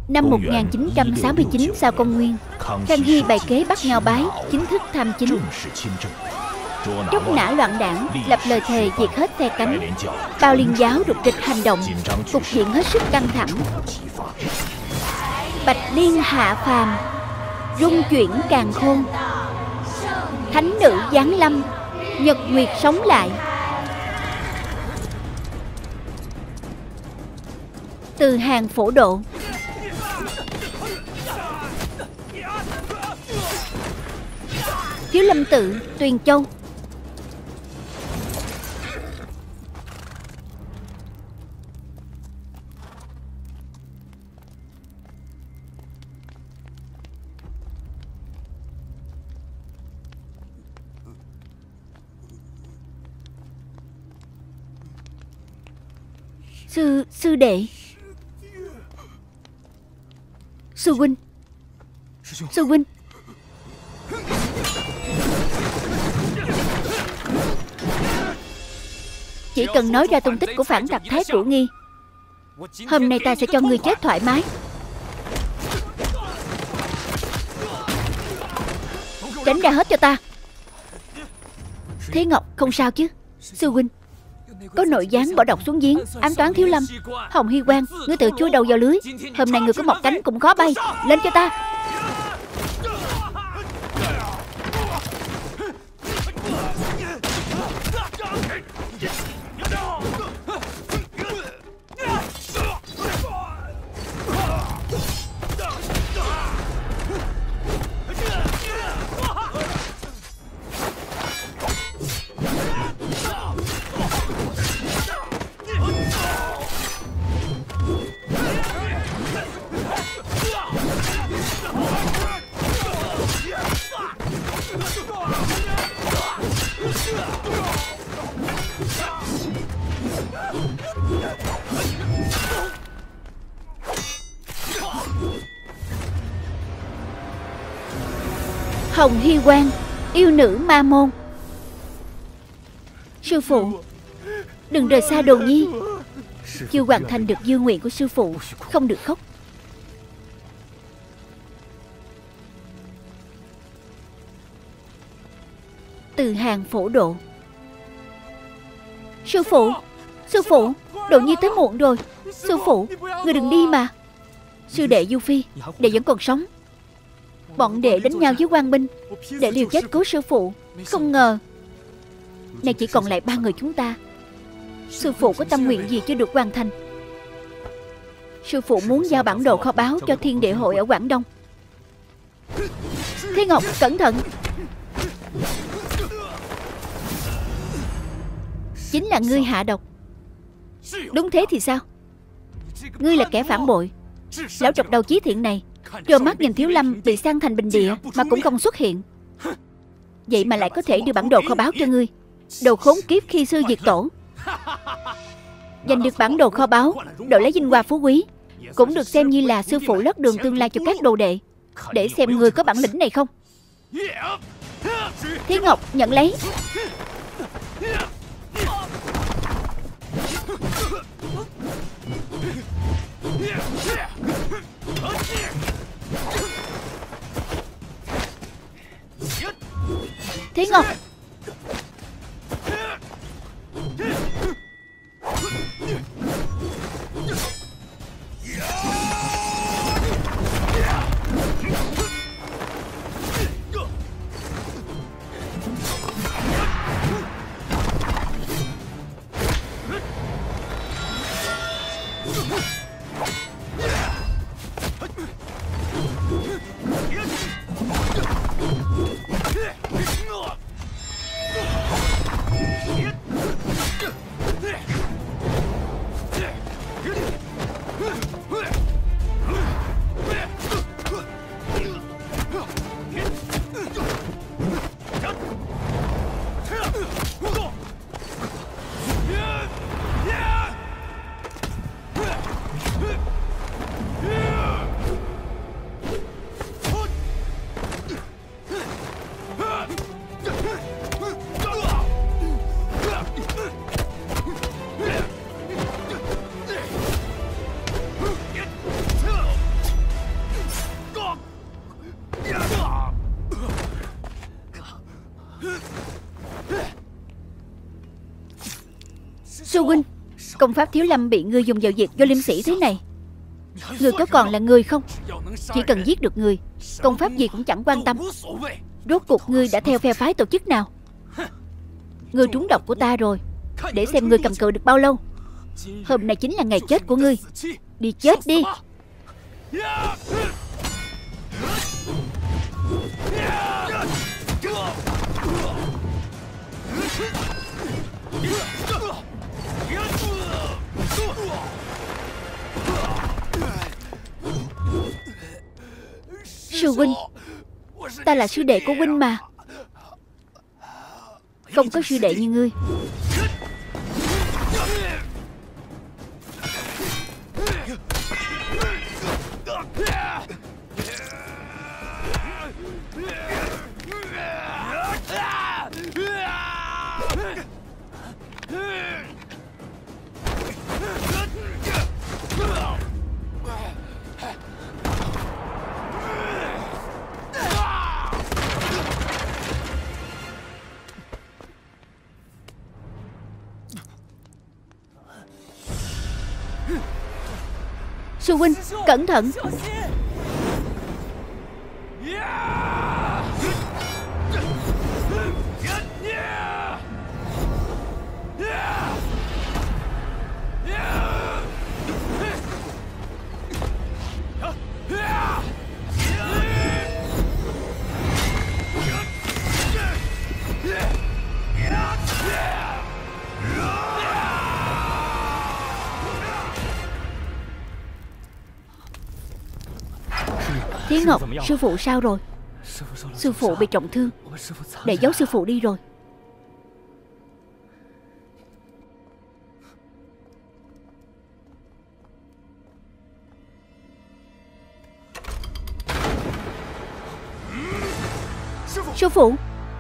Năm 1969 sau công nguyên, Khang Hy bày kế bắt Ngao Bái chính thức tham chính, chốt nã loạn đảng, lập lời thề diệt hết phe cánh. Bao Liên giáo rục rịch hành động, cục diện hết sức căng thẳng. Bạch Liên hạ phàm, rung chuyển càn khôn. Thánh nữ giáng lâm, nhật nguyệt sống lại. Từ hàng phổ độ. Thiếu Lâm Tự, Tuyền Châu. Sư đệ. Sư huynh. Sư huynh. Chỉ cần nói ra tung tích của phản tặc Thái Cửu Nghi, hôm nay ta sẽ cho ngươi chết thoải mái. Tránh ra hết cho ta. Thế Ngọc không sao chứ? Sư huynh, có nội gián bỏ độc xuống giếng, ám toán Thiếu Lâm. Hồng Hy Quang, ngươi tự chui đầu vào lưới. Hôm nay ngươi có mọc cánh cũng khó bay. Lên cho ta. Hồng Hy Quang, yêu nữ ma môn. Sư phụ, đừng rời xa Đồ Nhi. Chưa hoàn thành được dư nguyện của sư phụ, không được khóc. Từ hàng phổ độ. Sư phụ, sư phụ, Đồ Nhi tới muộn rồi. Sư phụ, người đừng đi mà. Sư đệ Du Phi, đệ vẫn còn sống. Bọn đệ đánh nhau với quan binh, để liều chết cứu sư phụ. Không ngờ nay chỉ còn lại 3 người chúng ta. Sư phụ có tâm nguyện gì chưa được hoàn thành? Sư phụ muốn giao bản đồ kho báu cho Thiên Địa Hội ở Quảng Đông. Thế Ngọc, cẩn thận. Chính là ngươi hạ độc. Đúng thế thì sao? Ngươi là kẻ phản bội. Lão trọc đầu Chí Thiện này trơ mắt nhìn Thiếu Lâm bị san thành bình địa mà cũng không xuất hiện. Vậy mà lại có thể đưa bản đồ kho báu cho ngươi. Đồ khốn kiếp khi sư diệt tổ. Giành được bản đồ kho báu, đổi lấy vinh hoa phú quý, cũng được xem như là sư phụ lót đường tương lai cho các đồ đệ. Để xem người có bản lĩnh này không. Thế Ngọc, nhận lấy. Thế Ngọc. Sư huynh, công pháp Thiếu Lâm bị ngươi dùng vào việc do liêm sĩ thế này, ngươi có còn là người không? Chỉ cần giết được người, công pháp gì cũng chẳng quan tâm. Rốt cuộc ngươi đã theo phe phái tổ chức nào? Ngươi trúng độc của ta rồi, để xem ngươi cầm cự được bao lâu. Hôm nay chính là ngày chết của ngươi. Đi chết đi. Sư huynh, ta là sư đệ của huynh mà. Không có sư đệ như ngươi. Sư huynh, cẩn thận. Thiến Ngọc, sư phụ sao rồi? Sư phụ bị trọng thương, để giấu sư phụ đi rồi. Sư phụ.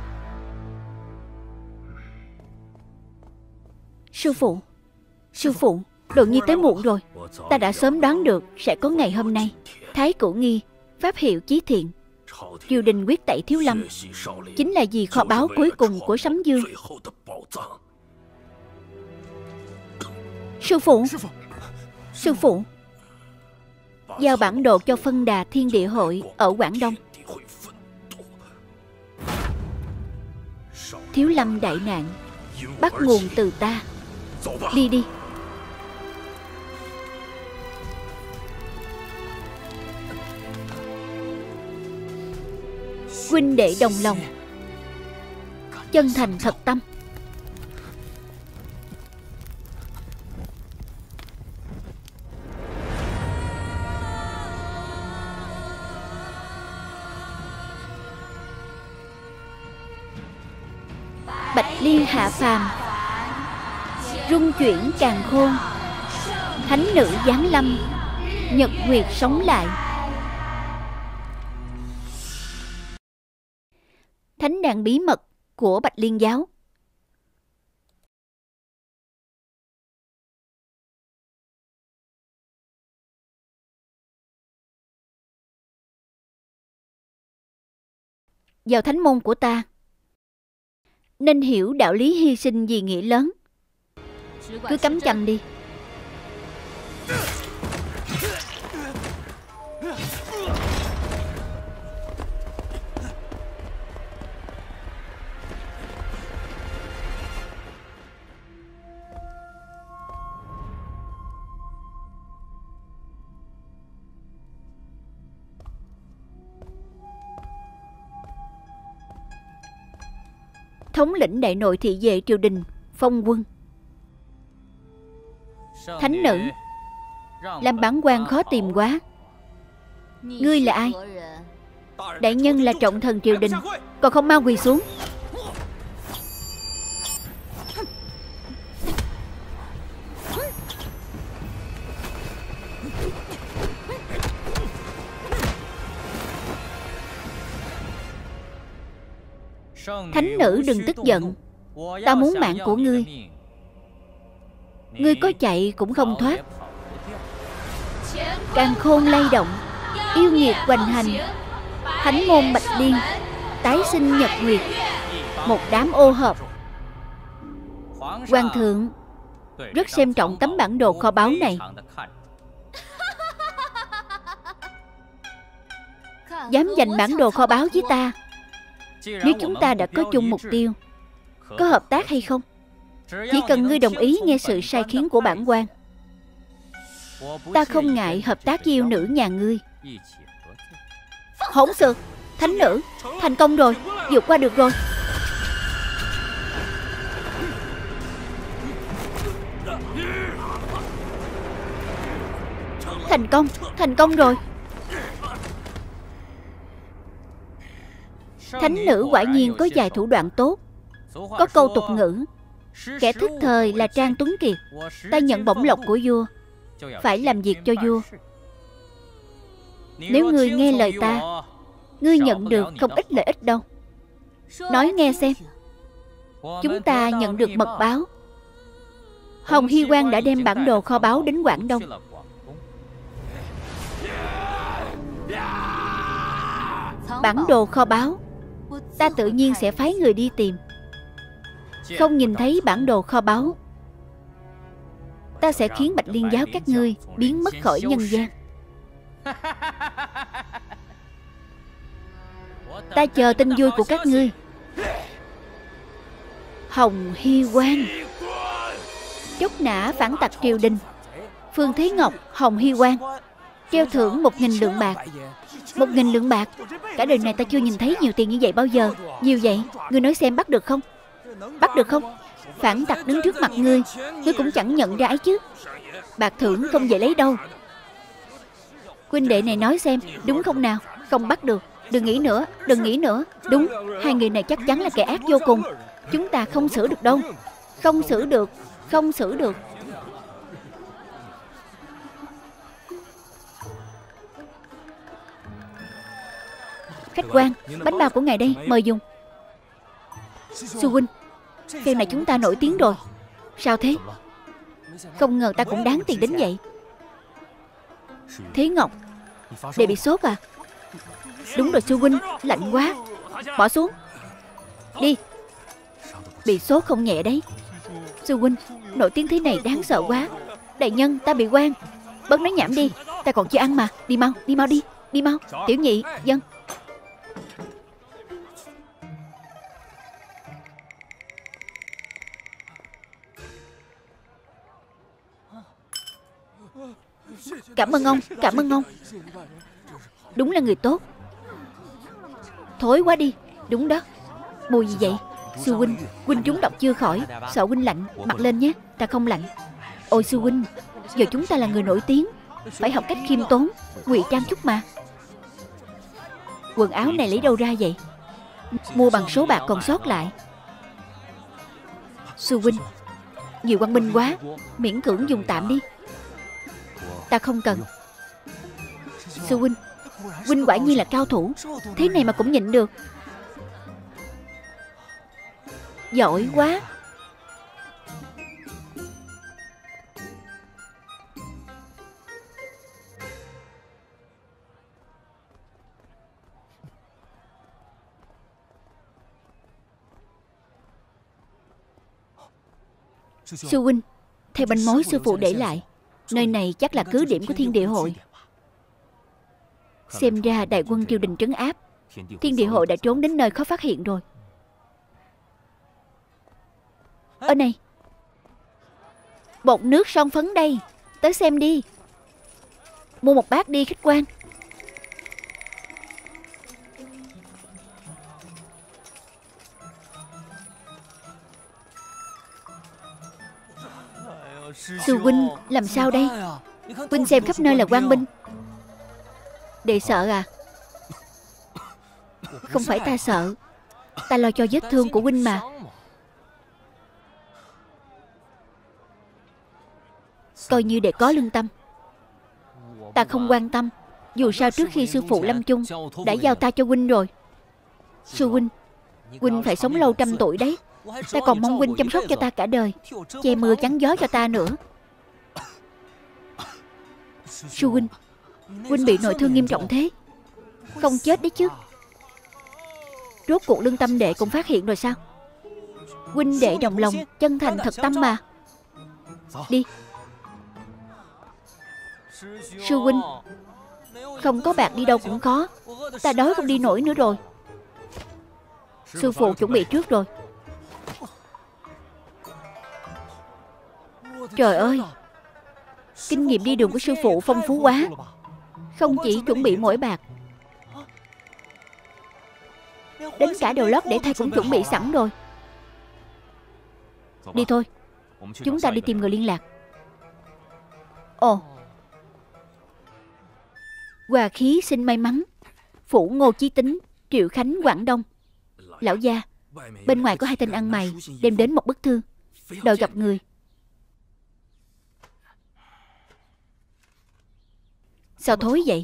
Sư phụ. Sư phụ, Đồ Nhi tới muộn rồi. Ta đã sớm đoán được sẽ có ngày hôm nay. Thái Cửu Nghi, pháp hiệu Chí Thiện, triều đình quyết tẩy Thiếu Lâm, chính là vì kho báu cuối cùng của Sấm Dương. Sư phụ. Sư phụ, giao bản đồ cho phân đà Thiên Địa Hội ở Quảng Đông. Thiếu Lâm đại nạn bắt nguồn từ ta. Đi đi. Huynh đệ đồng lòng, chân thành thật tâm. Bạch Liên hạ phàm, rung chuyển càn khôn. Thánh nữ giáng lâm, nhật nguyệt sống lại. Thánh đàn bí mật của Bạch Liên giáo. Vào thánh môn của ta, nên hiểu đạo lý hy sinh vì nghĩa lớn. Cứ cắm chằm đi. Thống lĩnh đại nội thị vệ triều đình phong quân. Thánh nữ, làm bản quan khó tìm quá. Ngươi là ai? Đại nhân là trọng thần triều đình, còn không mau quỳ xuống. Thánh nữ đừng tức giận, ta muốn mạng của ngươi. Ngươi có chạy cũng không thoát. Càn khôn lay động, yêu nghiệt hoành hành. Thánh môn Bạch Liên tái sinh nhật nguyệt, một đám ô hợp. Hoàng thượng, rất xem trọng tấm bản đồ kho báu này. Dám giành bản đồ kho báu với ta. Nếu chúng ta đã có chung mục tiêu, có hợp tác hay không? Chỉ cần ngươi đồng ý nghe sự sai khiến của bản quan, ta không ngại hợp tác với yêu nữ nhà ngươi. Hỗn xược, thánh nữ, thành công rồi, vượt qua được rồi. Thành công rồi. Thánh nữ quả nhiên có vài thủ đoạn tốt. Có câu tục ngữ, kẻ thức thời là Trang Tuấn Kiệt. Ta nhận bổng lộc của vua, phải làm việc cho vua. Nếu ngươi nghe lời ta, ngươi nhận được không ít lợi ích đâu. Nói nghe xem. Chúng ta nhận được mật báo, Hồng Hy Quang đã đem bản đồ kho báu đến Quảng Đông. Bản đồ kho báu, ta tự nhiên sẽ phái người đi tìm. Không nhìn thấy bản đồ kho báu, ta sẽ khiến Bạch Liên giáo các ngươi biến mất khỏi nhân gian. Ta chờ tin vui của các ngươi. Hồng Hy Quang, chốc nã phản tặc triều đình. Phương Thế Ngọc, Hồng Hy Quang, treo thưởng 1.000 lượng bạc. 1.000 lượng bạc? Cả đời này ta chưa nhìn thấy nhiều tiền như vậy bao giờ. Nhiều vậy, ngươi nói xem bắt được không? Bắt được không? Phản tặc đứng trước mặt ngươi, ngươi cũng chẳng nhận ra ấy chứ. Bạc thưởng không về lấy đâu. Huynh đệ này nói xem, đúng không nào? Không bắt được. Đừng nghĩ nữa, đừng nghĩ nữa. Đúng, hai người này chắc chắn là kẻ ác vô cùng. Chúng ta không xử được đâu. Không xử được, không xử được. Khách quan, bánh bao của ngài đây, mời dùng. Sư huynh, phen này chúng ta nổi tiếng rồi. Sao thế? Không ngờ ta cũng đáng tiền đến vậy. Thế Ngọc, đệ bị sốt à? Đúng rồi sư huynh, lạnh quá. Bỏ xuống. Đi. Bị sốt không nhẹ đấy. Sư huynh, nổi tiếng thế này đáng sợ quá. Đại nhân, ta bị quan. Bớt nói nhảm đi, ta còn chưa ăn mà. Đi mau, đi mau đi. Đi mau, tiểu nhị, dân. Cảm ơn ông, cảm ơn ông. Đúng là người tốt. Thối quá đi. Đúng đó. Mùi gì vậy? Sư huynh, huynh trúng độc chưa khỏi. Sợ huynh lạnh, mặc lên nhé. Ta không lạnh. Ôi sư huynh, giờ chúng ta là người nổi tiếng, phải học cách khiêm tốn, ngụy trang chút mà. Quần áo này lấy đâu ra vậy? Mua bằng số bạc còn sót lại. Sư huynh, nhiều quan binh quá, miễn cưỡng dùng tạm đi. Ta không cần. Sư huynh, huynh quả nhiên là cao thủ, thế này mà cũng nhịn được. Giỏi quá. Sư huynh, theo bánh mối sư phụ để lại, nơi này chắc là cứ điểm của Thiên Địa Hội. Xem ra đại quân triều đình trấn áp, Thiên Địa Hội đã trốn đến nơi khó phát hiện rồi. Ở này, bột nước son phấn đây, tới xem đi. Mua một bát đi khách quan. Sư huynh, làm sao đây? Huynh xem khắp nơi là quan binh. Đệ sợ à? Không phải ta sợ, ta lo cho vết thương của huynh mà. Coi như đệ có lương tâm. Ta không quan tâm. Dù sao trước khi sư phụ lâm chung đã giao ta cho huynh rồi. Sư huynh, huynh phải sống lâu 100 tuổi đấy. Ta còn mong huynh chăm sóc cho ta cả đời, che mưa chắn gió cho ta nữa. Sư huynh, huynh bị nội thương nghiêm trọng thế, không chết đấy chứ? Rốt cuộc lương tâm đệ cũng phát hiện rồi sao? Huynh đệ đồng lòng, chân thành thật tâm mà. Đi. Sư huynh, không có bạc đi đâu cũng khó. Ta đói không đi nổi nữa rồi. Sư phụ chuẩn bị trước rồi. Trời ơi, kinh nghiệm đi đường của sư phụ phong phú quá. Không chỉ chuẩn bị mỗi bạc, đến cả đồ lót để thay cũng chuẩn bị sẵn rồi. Đi thôi, chúng ta đi tìm người liên lạc. Ồ, Hòa Khí xin may mắn, phủ Ngô Chí Tính, Triệu Khánh, Quảng Đông. Lão gia, bên ngoài có 2 tên ăn mày đem đến một bức thư, đòi gặp người. Sao thối vậy?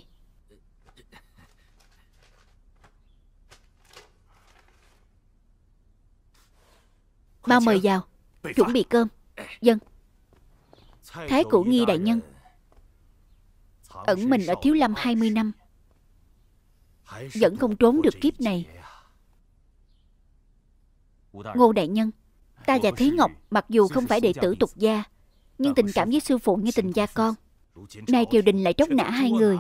Mau mời vào, chuẩn bị cơm. Dân. Thái Cửu Nghi đại nhân ẩn mình ở Thiếu Lâm 20 năm, vẫn không trốn được kiếp này. Ngô đại nhân, ta và Thế Ngọc mặc dù không phải đệ tử tục gia, nhưng tình cảm với sư phụ như tình gia con. Nay triều đình lại tróc nã 2 người.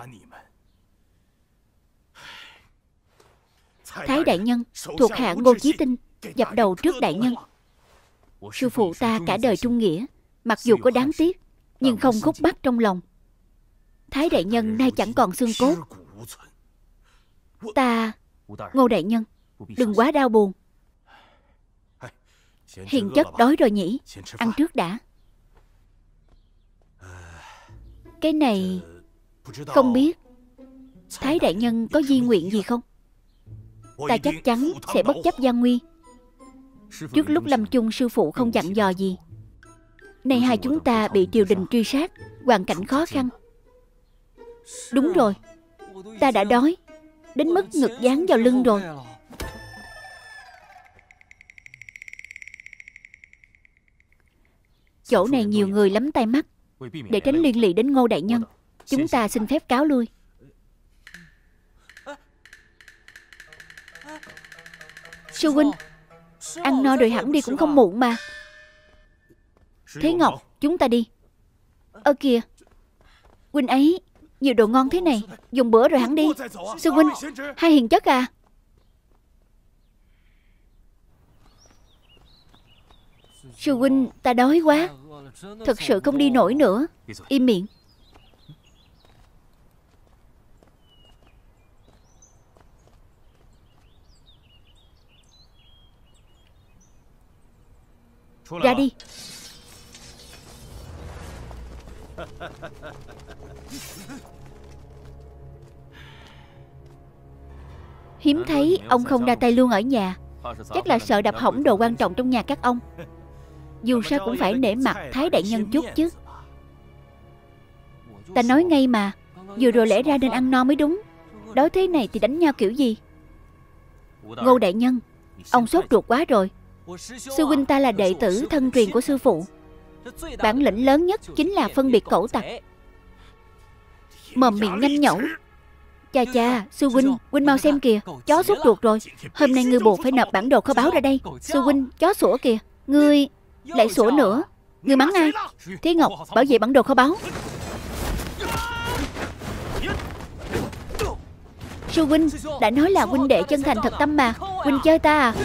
Thái đại nhân, thuộc hạ Ngô Chí Tinh dập đầu trước đại nhân. Sư phụ ta cả đời trung nghĩa, mặc dù có đáng tiếc, nhưng không khúc mắc trong lòng. Thái đại nhân nay chẳng còn xương cốt. Ta... Ngô đại nhân, đừng quá đau buồn. Hiền chất đói rồi nhỉ, ăn trước đã. Cái này... không biết Thái đại nhân có di nguyện gì không? Ta chắc chắn sẽ bất chấp gian nguy. Trước lúc lâm chung sư phụ không dặn dò gì. Nay hai chúng ta bị triều đình truy sát, hoàn cảnh khó khăn. Đúng rồi, ta đã đói đến mức ngực dán vào lưng rồi. Chỗ này nhiều người lắm tai mắt. Để tránh liên lụy đến Ngô đại nhân, chúng ta xin phép cáo lui. Sư huynh, ăn no rồi hẳn đi cũng không muộn mà. Thế Ngọc, chúng ta đi. Ơ kìa, huynh ấy nhiều đồ ngon thế này, dùng bữa rồi hẳn đi. Sư huynh, hai hiền chất à. Sư huynh, ta đói quá, thật sự không đi nổi nữa. Im miệng. Ra đi. Hiếm thấy ông không ra tay luôn ở nhà. Chắc là sợ đập hỏng đồ quan trọng trong nhà các ông. Dù sao cũng phải nể mặt Thái đại nhân chút chứ. Ta nói ngay mà, vừa rồi lẽ ra nên ăn no mới đúng. Đói thế này thì đánh nhau kiểu gì? Ngô đại nhân, ông sốt ruột quá rồi. Sư huynh ta là đệ tử thân truyền của sư phụ. Bản lĩnh lớn nhất chính là phân biệt cẩu tặc. Mồm miệng nhanh nhẩu. Chà chà, sư huynh, huynh mau xem kìa, chó sốt ruột rồi. Hôm nay ngươi buộc phải nộp bản đồ kho báu ra đây. Sư huynh, chó sủa kìa. Ngươi lại sủa nữa. Ngươi mắng ai? Thế Ngọc, bảo vệ bản đồ kho báu. Sư huynh, đã nói là huynh đệ chân thành thật tâm mà. Huynh chơi ta à?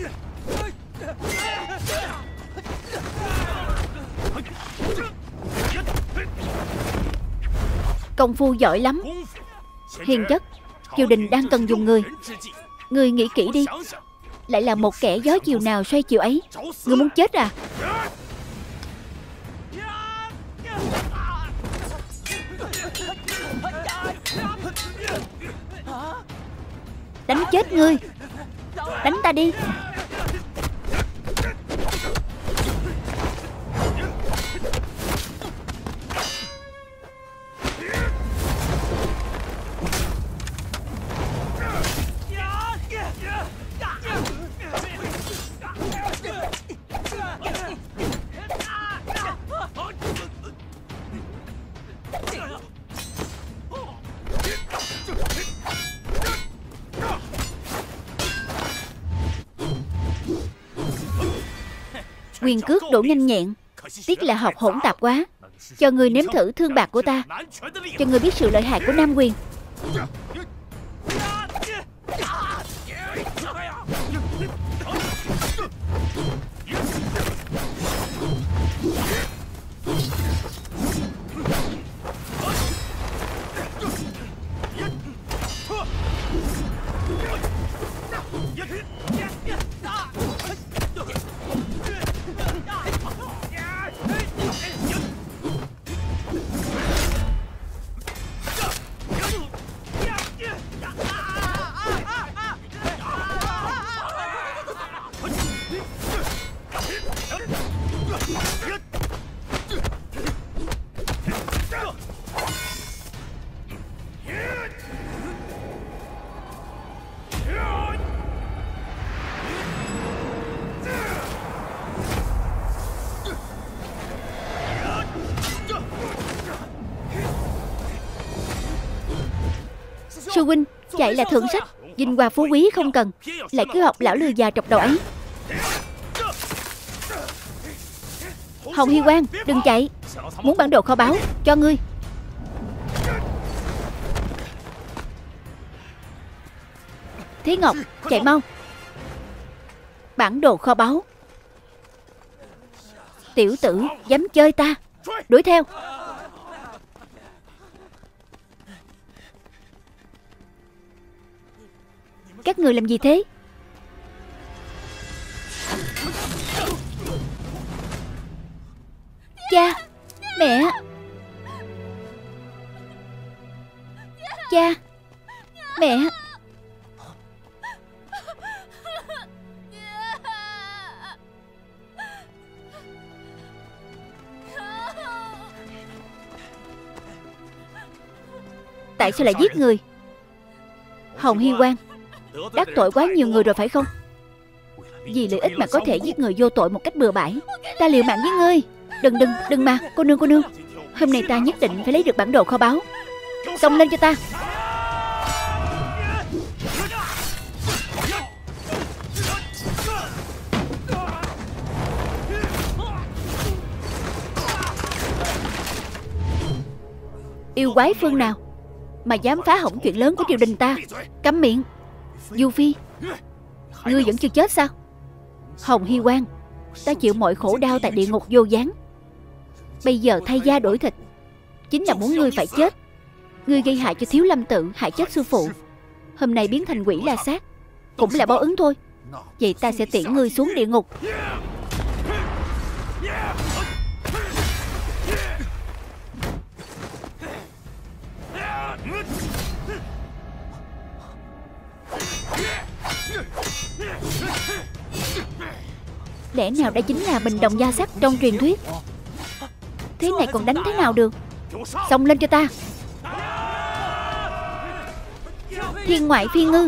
Công phu giỏi lắm. Hiền chất, triều đình đang cần dùng người. Ngươi nghĩ kỹ đi. Lại là một kẻ gió chiều nào xoay chiều ấy. Ngươi muốn chết à? Đánh chết ngươi. Đánh ta đi. Quyền cước đổ nhanh nhẹn, Tiếc là học hỗn tạp quá. Cho ngươi nếm thử thương bạc của ta, cho ngươi biết sự lợi hại của Nam Quyền. Sư huynh, chạy là thượng sách, vinh hoa phú quý không cần, lại cứ học lão lừa già trọc đầu ấy. Hồng Hy Quang, đừng chạy. Muốn bản đồ kho báu, cho ngươi. Thế Ngọc, chạy mau. Bản đồ kho báu. Tiểu tử dám chơi ta, đuổi theo. Các người làm gì thế? Cha, mẹ. Cha, mẹ. Tại sao lại giết người? Hồng Hy Quang, đắc tội quá nhiều người rồi phải không? Vì lợi ích mà có thể giết người vô tội một cách bừa bãi. Ta liều mạng với ngươi. Đừng mà, cô nương. Hôm nay ta nhất định phải lấy được bản đồ kho báu. Xông lên cho ta. Yêu quái phương nào mà dám phá hỏng chuyện lớn của triều đình ta? Câm miệng. Du Phi, ngươi vẫn chưa chết sao? Hồng Hy Quang, ta chịu mọi khổ đau tại địa ngục vô gián. Bây giờ thay da đổi thịt, chính là muốn ngươi phải chết. Ngươi gây hại cho Thiếu Lâm Tự, hại chết sư phụ. Hôm nay biến thành quỷ la sát, cũng là báo ứng thôi. Vậy ta sẽ tiễn ngươi xuống địa ngục. Lẽ nào đây chính là bình đồng gia sắt trong truyền thuyết? Thế này còn đánh thế nào được? Xông lên cho ta. Thiên ngoại phi ngư.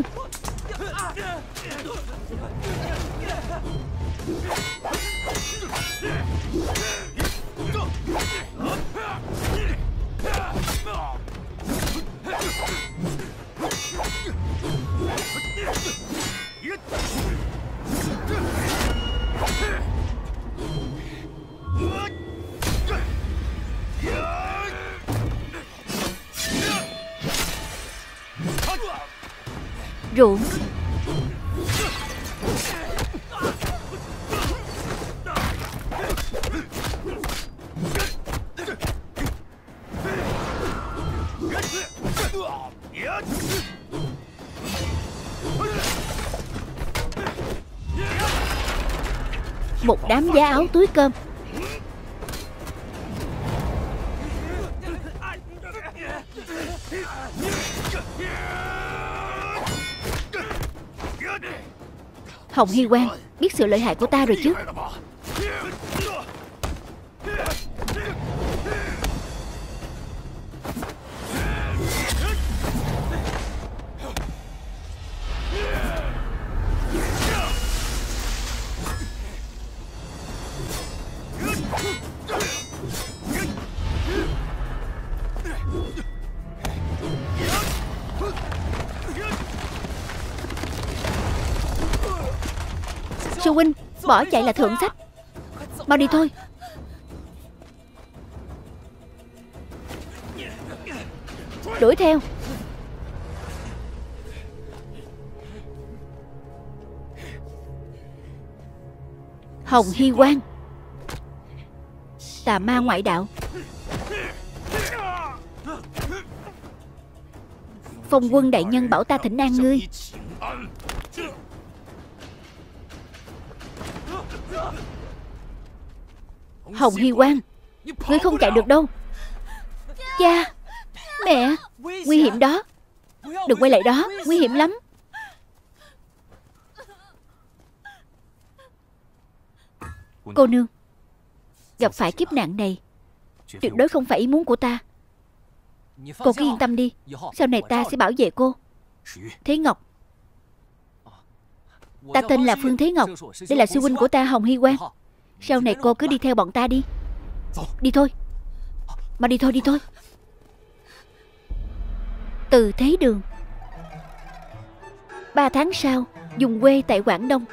Ruộng. Một đám giá áo túi cơm. Hồng Hy Quang, biết sự lợi hại của ta rồi chứ? Sư huynh, bỏ chạy là thượng sách. Mau đi thôi. đuổi theo. Hồng Hy Quang, tà ma ngoại đạo. Phong quân đại nhân bảo ta thỉnh an ngươi. Hồng Hy Quang, ngươi không chạy được đâu. Cha, mẹ, nguy hiểm đó. Đừng quay lại đó, nguy hiểm lắm. Cô nương, gặp phải kiếp nạn này tuyệt đối không phải ý muốn của ta. Cô cứ yên tâm đi, sau này ta sẽ bảo vệ cô. Thế Ngọc, ta tên là Phương Thế Ngọc. Đây là sư huynh của ta, Hồng Hy Quang. Sau này cô cứ đi theo bọn ta đi. Đi thôi. Mà đi thôi, đi thôi. Từ Thế Đường. 3 tháng sau, vùng quê tại Quảng Đông.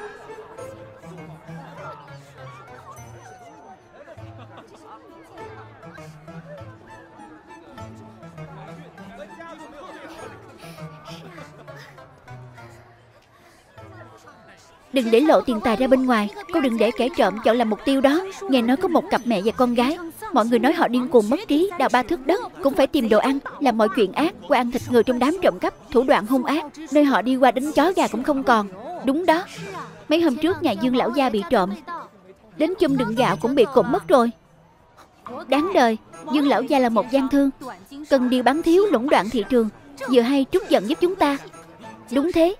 Đừng để lộ tiền tài ra bên ngoài. Cô đừng để kẻ trộm chọn làm mục tiêu đó. Nghe nói có một cặp mẹ và con gái, mọi người nói họ điên cuồng mất trí, đào 3 thước đất cũng phải tìm đồ ăn, làm mọi chuyện ác, qua ăn thịt người trong đám trộm cắp, thủ đoạn hung ác. Nơi họ đi qua đánh chó gà cũng không còn. Đúng đó, mấy hôm trước nhà Dương lão gia bị trộm, đến chum đựng gạo cũng bị cụm mất rồi. Đáng đời, Dương lão gia là một gian thương, cần điều bán thiếu, lũng đoạn thị trường. Vừa hay trút giận giúp chúng ta. Đúng thế.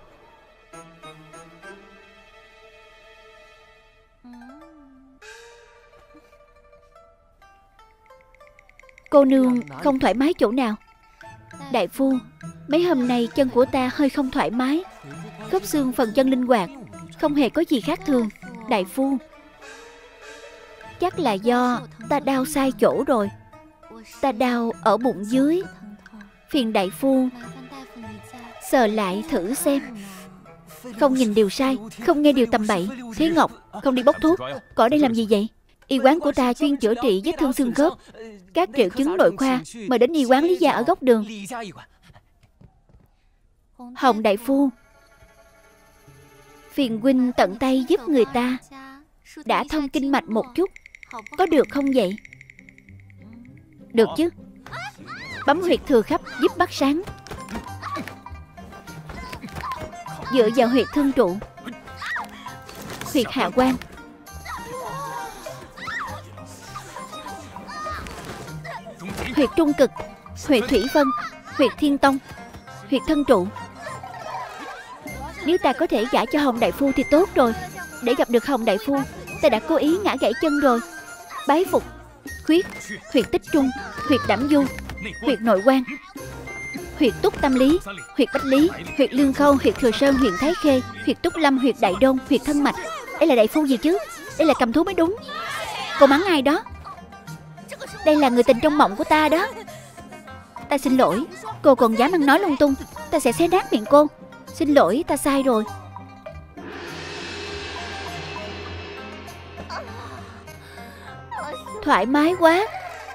Cô nương không thoải mái chỗ nào? Đại phu, mấy hôm nay chân của ta hơi không thoải mái, khớp xương phần chân linh hoạt, không hề có gì khác thường. Đại phu, chắc là do ta đau sai chỗ rồi. Ta đau ở bụng dưới. Phiền đại phu sờ lại thử xem. Không nhìn điều sai, không nghe điều tầm bậy. Thế Ngọc, không đi bốc thuốc. Cỏ đây làm gì vậy? Y quán của ta chuyên chữa trị vết thương xương khớp, các triệu chứng nội khoa. Mời đến y quán Lý gia ở góc đường. Hồng đại phu, phiền huynh tận tay giúp người ta đã thông kinh mạch một chút, có được không vậy? Được chứ. Bấm huyệt thừa khắp giúp bắt sáng. Dựa vào huyệt thương trụ, huyệt hạ quan, huyệt trung cực, huyệt thủy vân, huyệt thiên tông, huyệt thân trụ. Nếu ta có thể gả cho Hồng đại phu thì tốt rồi. Để gặp được Hồng đại phu, ta đã cố ý ngã gãy chân rồi. Bái phục. Khuyết, huyệt tích trung, huyệt đảm du, huyệt nội quan, huyệt túc tâm lý, huyệt bách lý, huyệt lương khâu, huyệt thừa sơn, huyện thái khê, huyệt túc lâm, huyệt đại đôn, huyệt thân mạch. Đây là đại phu gì chứ? Đây là cầm thú mới đúng. Cô mắng ai đó? Đây là người tình trong mộng của ta đó. Ta xin lỗi. Cô còn dám ăn nói lung tung, ta sẽ xé nát miệng cô. Xin lỗi, ta sai rồi. Thoải mái quá.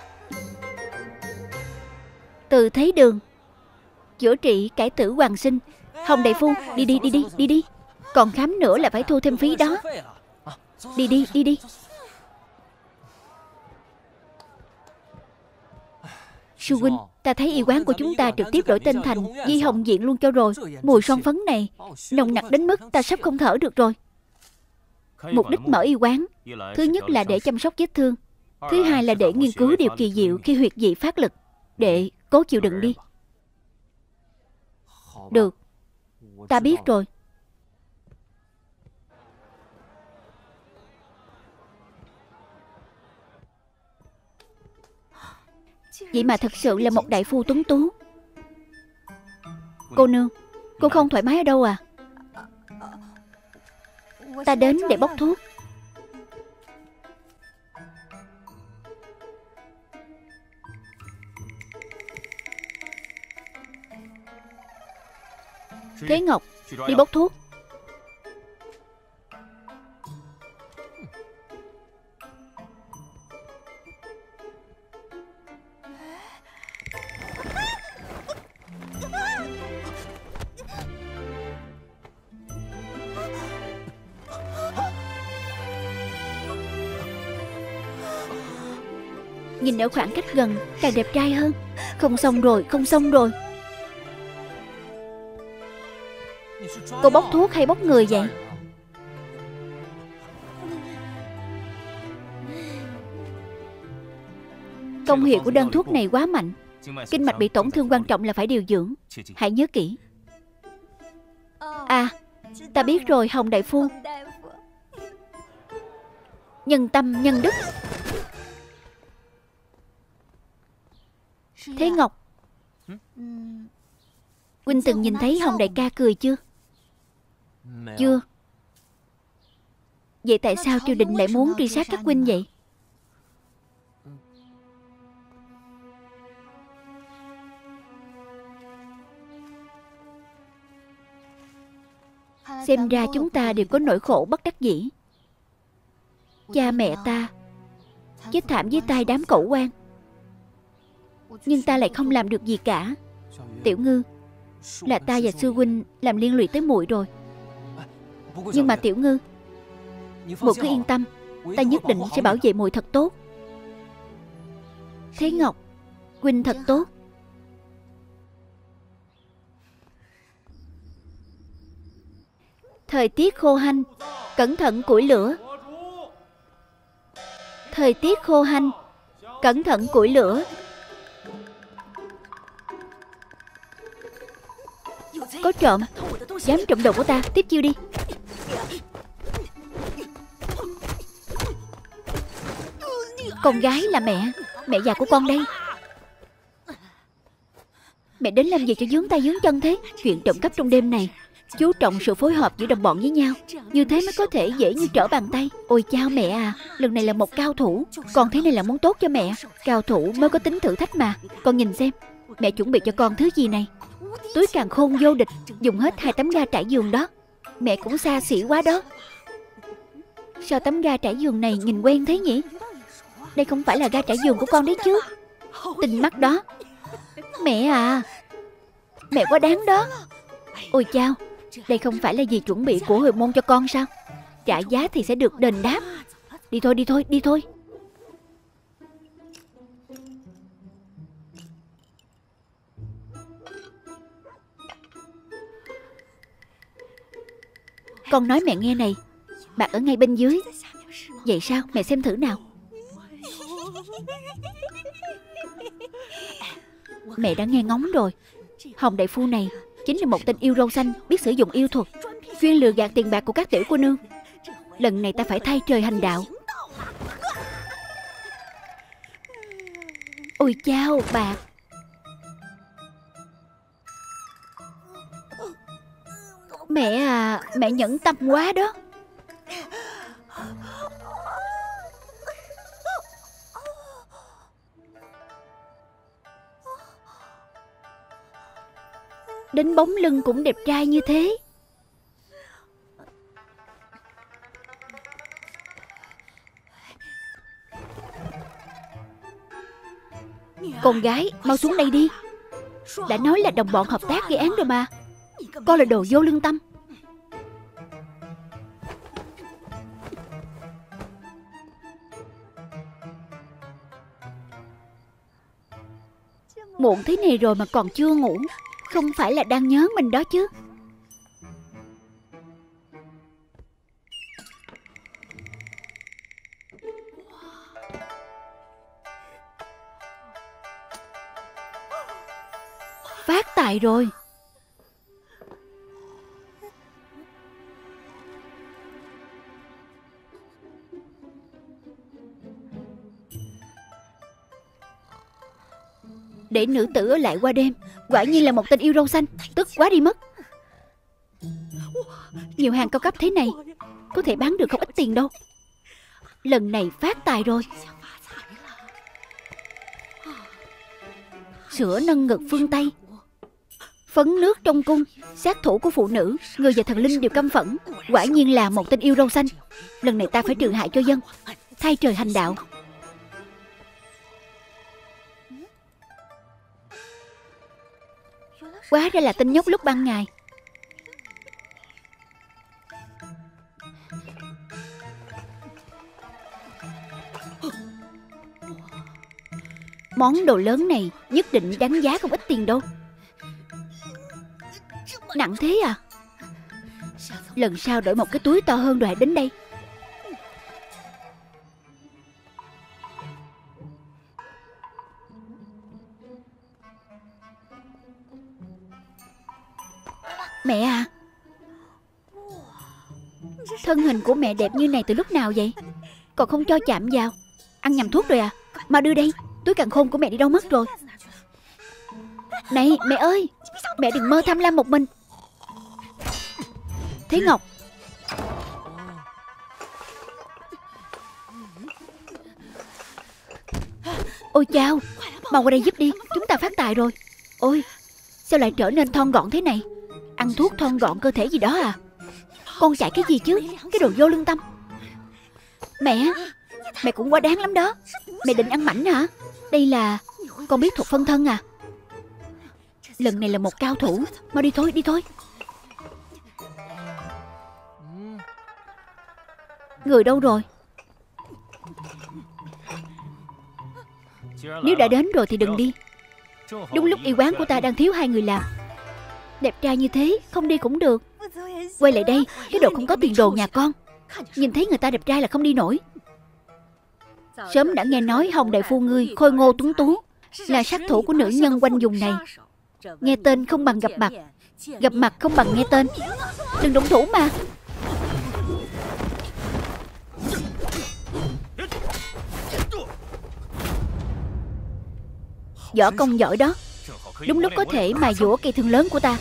Từ Thế Đường, chữa trị cải tử hoàng sinh. Hồng đại phu, đi đi. Còn khám nữa là phải thu thêm phí đó. Đi. Sư huynh, ta thấy y quán của chúng ta trực tiếp đổi tên thành Di Hồng Viện luôn cho rồi. Mùi son phấn này nồng nặc đến mức ta sắp không thở được rồi. Mục đích mở y quán, thứ nhất là để chăm sóc vết thương, thứ hai là để nghiên cứu điều kỳ diệu khi huyệt vị phát lực. Đệ, cố chịu đựng đi. Được, ta biết rồi. Vậy mà thật sự là một đại phu tuấn tú. Cô nương, cô không thoải mái ở đâu à? Ta đến để bốc thuốc. Thế Ngọc, đi bốc thuốc. Nhìn ở khoảng cách gần càng đẹp trai hơn. Không xong rồi, không xong rồi. Cô bốc thuốc hay bốc người vậy? Công hiệu của đơn thuốc này quá mạnh. Kinh mạch bị tổn thương quan trọng là phải điều dưỡng. Hãy nhớ kỹ. À, ta biết rồi Hồng đại phu. Nhân tâm nhân đức. Thế Ngọc, huynh từng nhìn thấy Hồng đại ca cười chưa? Chưa. Vậy tại sao triều đình lại muốn truy sát các huynh vậy? Xem ra chúng ta đều có nỗi khổ bất đắc dĩ. Cha mẹ ta chết thảm dưới tay đám cẩu quan, nhưng ta lại không làm được gì cả. Tiểu Ngư, là ta và sư huynh làm liên lụy tới muội rồi. Nhưng mà Tiểu Ngư, muội cứ yên tâm, ta nhất định sẽ bảo vệ muội thật tốt. Thế Ngọc, huynh thật tốt. Thời tiết khô hanh, cẩn thận củi lửa. Thời tiết khô hanh, cẩn thận củi lửa. Có trộm, dám trộm đồ của ta, tiếp chiêu đi. Con gái là mẹ, mẹ già của con đây. Mẹ đến làm gì cho vướng tay vướng chân thế? Chuyện trộm cắp trong đêm này chú trọng sự phối hợp giữa đồng bọn với nhau, như thế mới có thể dễ như trở bàn tay. Ôi chao mẹ à, lần này là một cao thủ. Con thế này là muốn tốt cho mẹ. Cao thủ mới có tính thử thách mà. Con nhìn xem, mẹ chuẩn bị cho con thứ gì này. Túi càn khôn vô địch, dùng hết 2 tấm ga trải giường đó. Mẹ cũng xa xỉ quá đó. Sao tấm ga trải giường này nhìn quen thế nhỉ? Đây không phải là ga trải giường của con đấy chứ? Tinh mắt đó. Mẹ à, mẹ quá đáng đó. Ôi chao, đây không phải là gì chuẩn bị của hồi môn cho con sao? Trả giá thì sẽ được đền đáp. Đi thôi, đi thôi, đi thôi. Con nói mẹ nghe này, bạc ở ngay bên dưới. Vậy sao? Mẹ xem thử nào. Mẹ đã nghe ngóng rồi. Hồng đại phu này chính là một tên yêu râu xanh, biết sử dụng yêu thuật, chuyên lừa gạt tiền bạc của các tiểu cô nương. Lần này ta phải thay trời hành đạo. Ôi chao, bạc. Mẹ à, mẹ nhẫn tâm quá đó. Đến bóng lưng cũng đẹp trai như thế. Con gái, mau xuống đây đi. Đã nói là đồng bọn hợp tác gây án rồi mà. Con là đồ vô lương tâm. Muộn thế này rồi mà còn chưa ngủ, không phải là đang nhớ mình đó chứ? Phát tài rồi. Để nữ tử ở lại qua đêm, quả nhiên là một tên yêu râu xanh. Tức quá đi mất. Nhiều hàng cao cấp thế này có thể bán được không ít tiền đâu. Lần này phát tài rồi. Sữa nâng ngực phương Tây, phấn nước trong cung, sát thủ của phụ nữ, người và thần linh đều căm phẫn. Quả nhiên là một tên yêu râu xanh. Lần này ta phải trừ hại cho dân, thay trời hành đạo. Quá ra là tên nhóc lúc ban ngày. Món đồ lớn này nhất định đáng giá không ít tiền đâu. Nặng thế à? Lần sau đổi một cái túi to hơn rồi hãy đến đây. Mẹ à, thân hình của mẹ đẹp như này từ lúc nào vậy? Còn không cho chạm vào. Ăn nhầm thuốc rồi à? Mà đưa đây, túi càn khôn của mẹ đi đâu mất rồi? Này mẹ ơi, mẹ đừng mơ tham lam một mình. Thế Ngọc, ôi chao, mau qua đây giúp đi, chúng ta phát tài rồi. Ôi, sao lại trở nên thon gọn thế này? Ăn thuốc thon gọn cơ thể gì đó à? Con chạy cái gì chứ? Cái đồ vô lương tâm. Mẹ cũng quá đáng lắm đó. Mẹ định ăn mảnh hả? Đây là... Con biết thuật phân thân à? Lần này là một cao thủ. Mau đi thôi, đi thôi. Người đâu rồi? Nếu đã đến rồi thì đừng đi. Đúng lúc y quán của ta đang thiếu 2 người làm. Đẹp trai như thế, không đi cũng được. Quay lại đây, cái đồ không có tiền đồ nhà con. Nhìn thấy người ta đẹp trai là không đi nổi. Sớm đã nghe nói Hồng đại phu ngươi khôi ngô tuấn tú, là sát thủ của nữ nhân quanh vùng này. Nghe tên không bằng gặp mặt, gặp mặt không bằng nghe tên. Đừng động thủ mà. Võ công giỏi đó. Đúng lúc có thể mài dũa cây thương lớn của ta.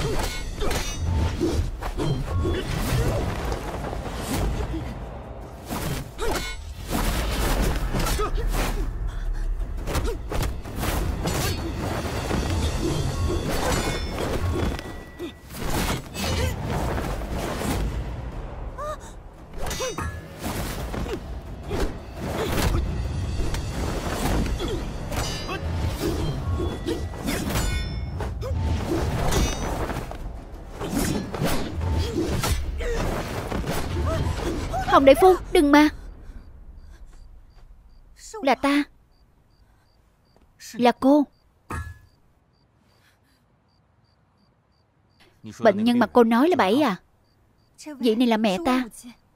Hồng đại phu, đừng mà. Là ta. Là cô. Bệnh nhân mà cô nói là bẫy à? Vậy này là mẹ ta.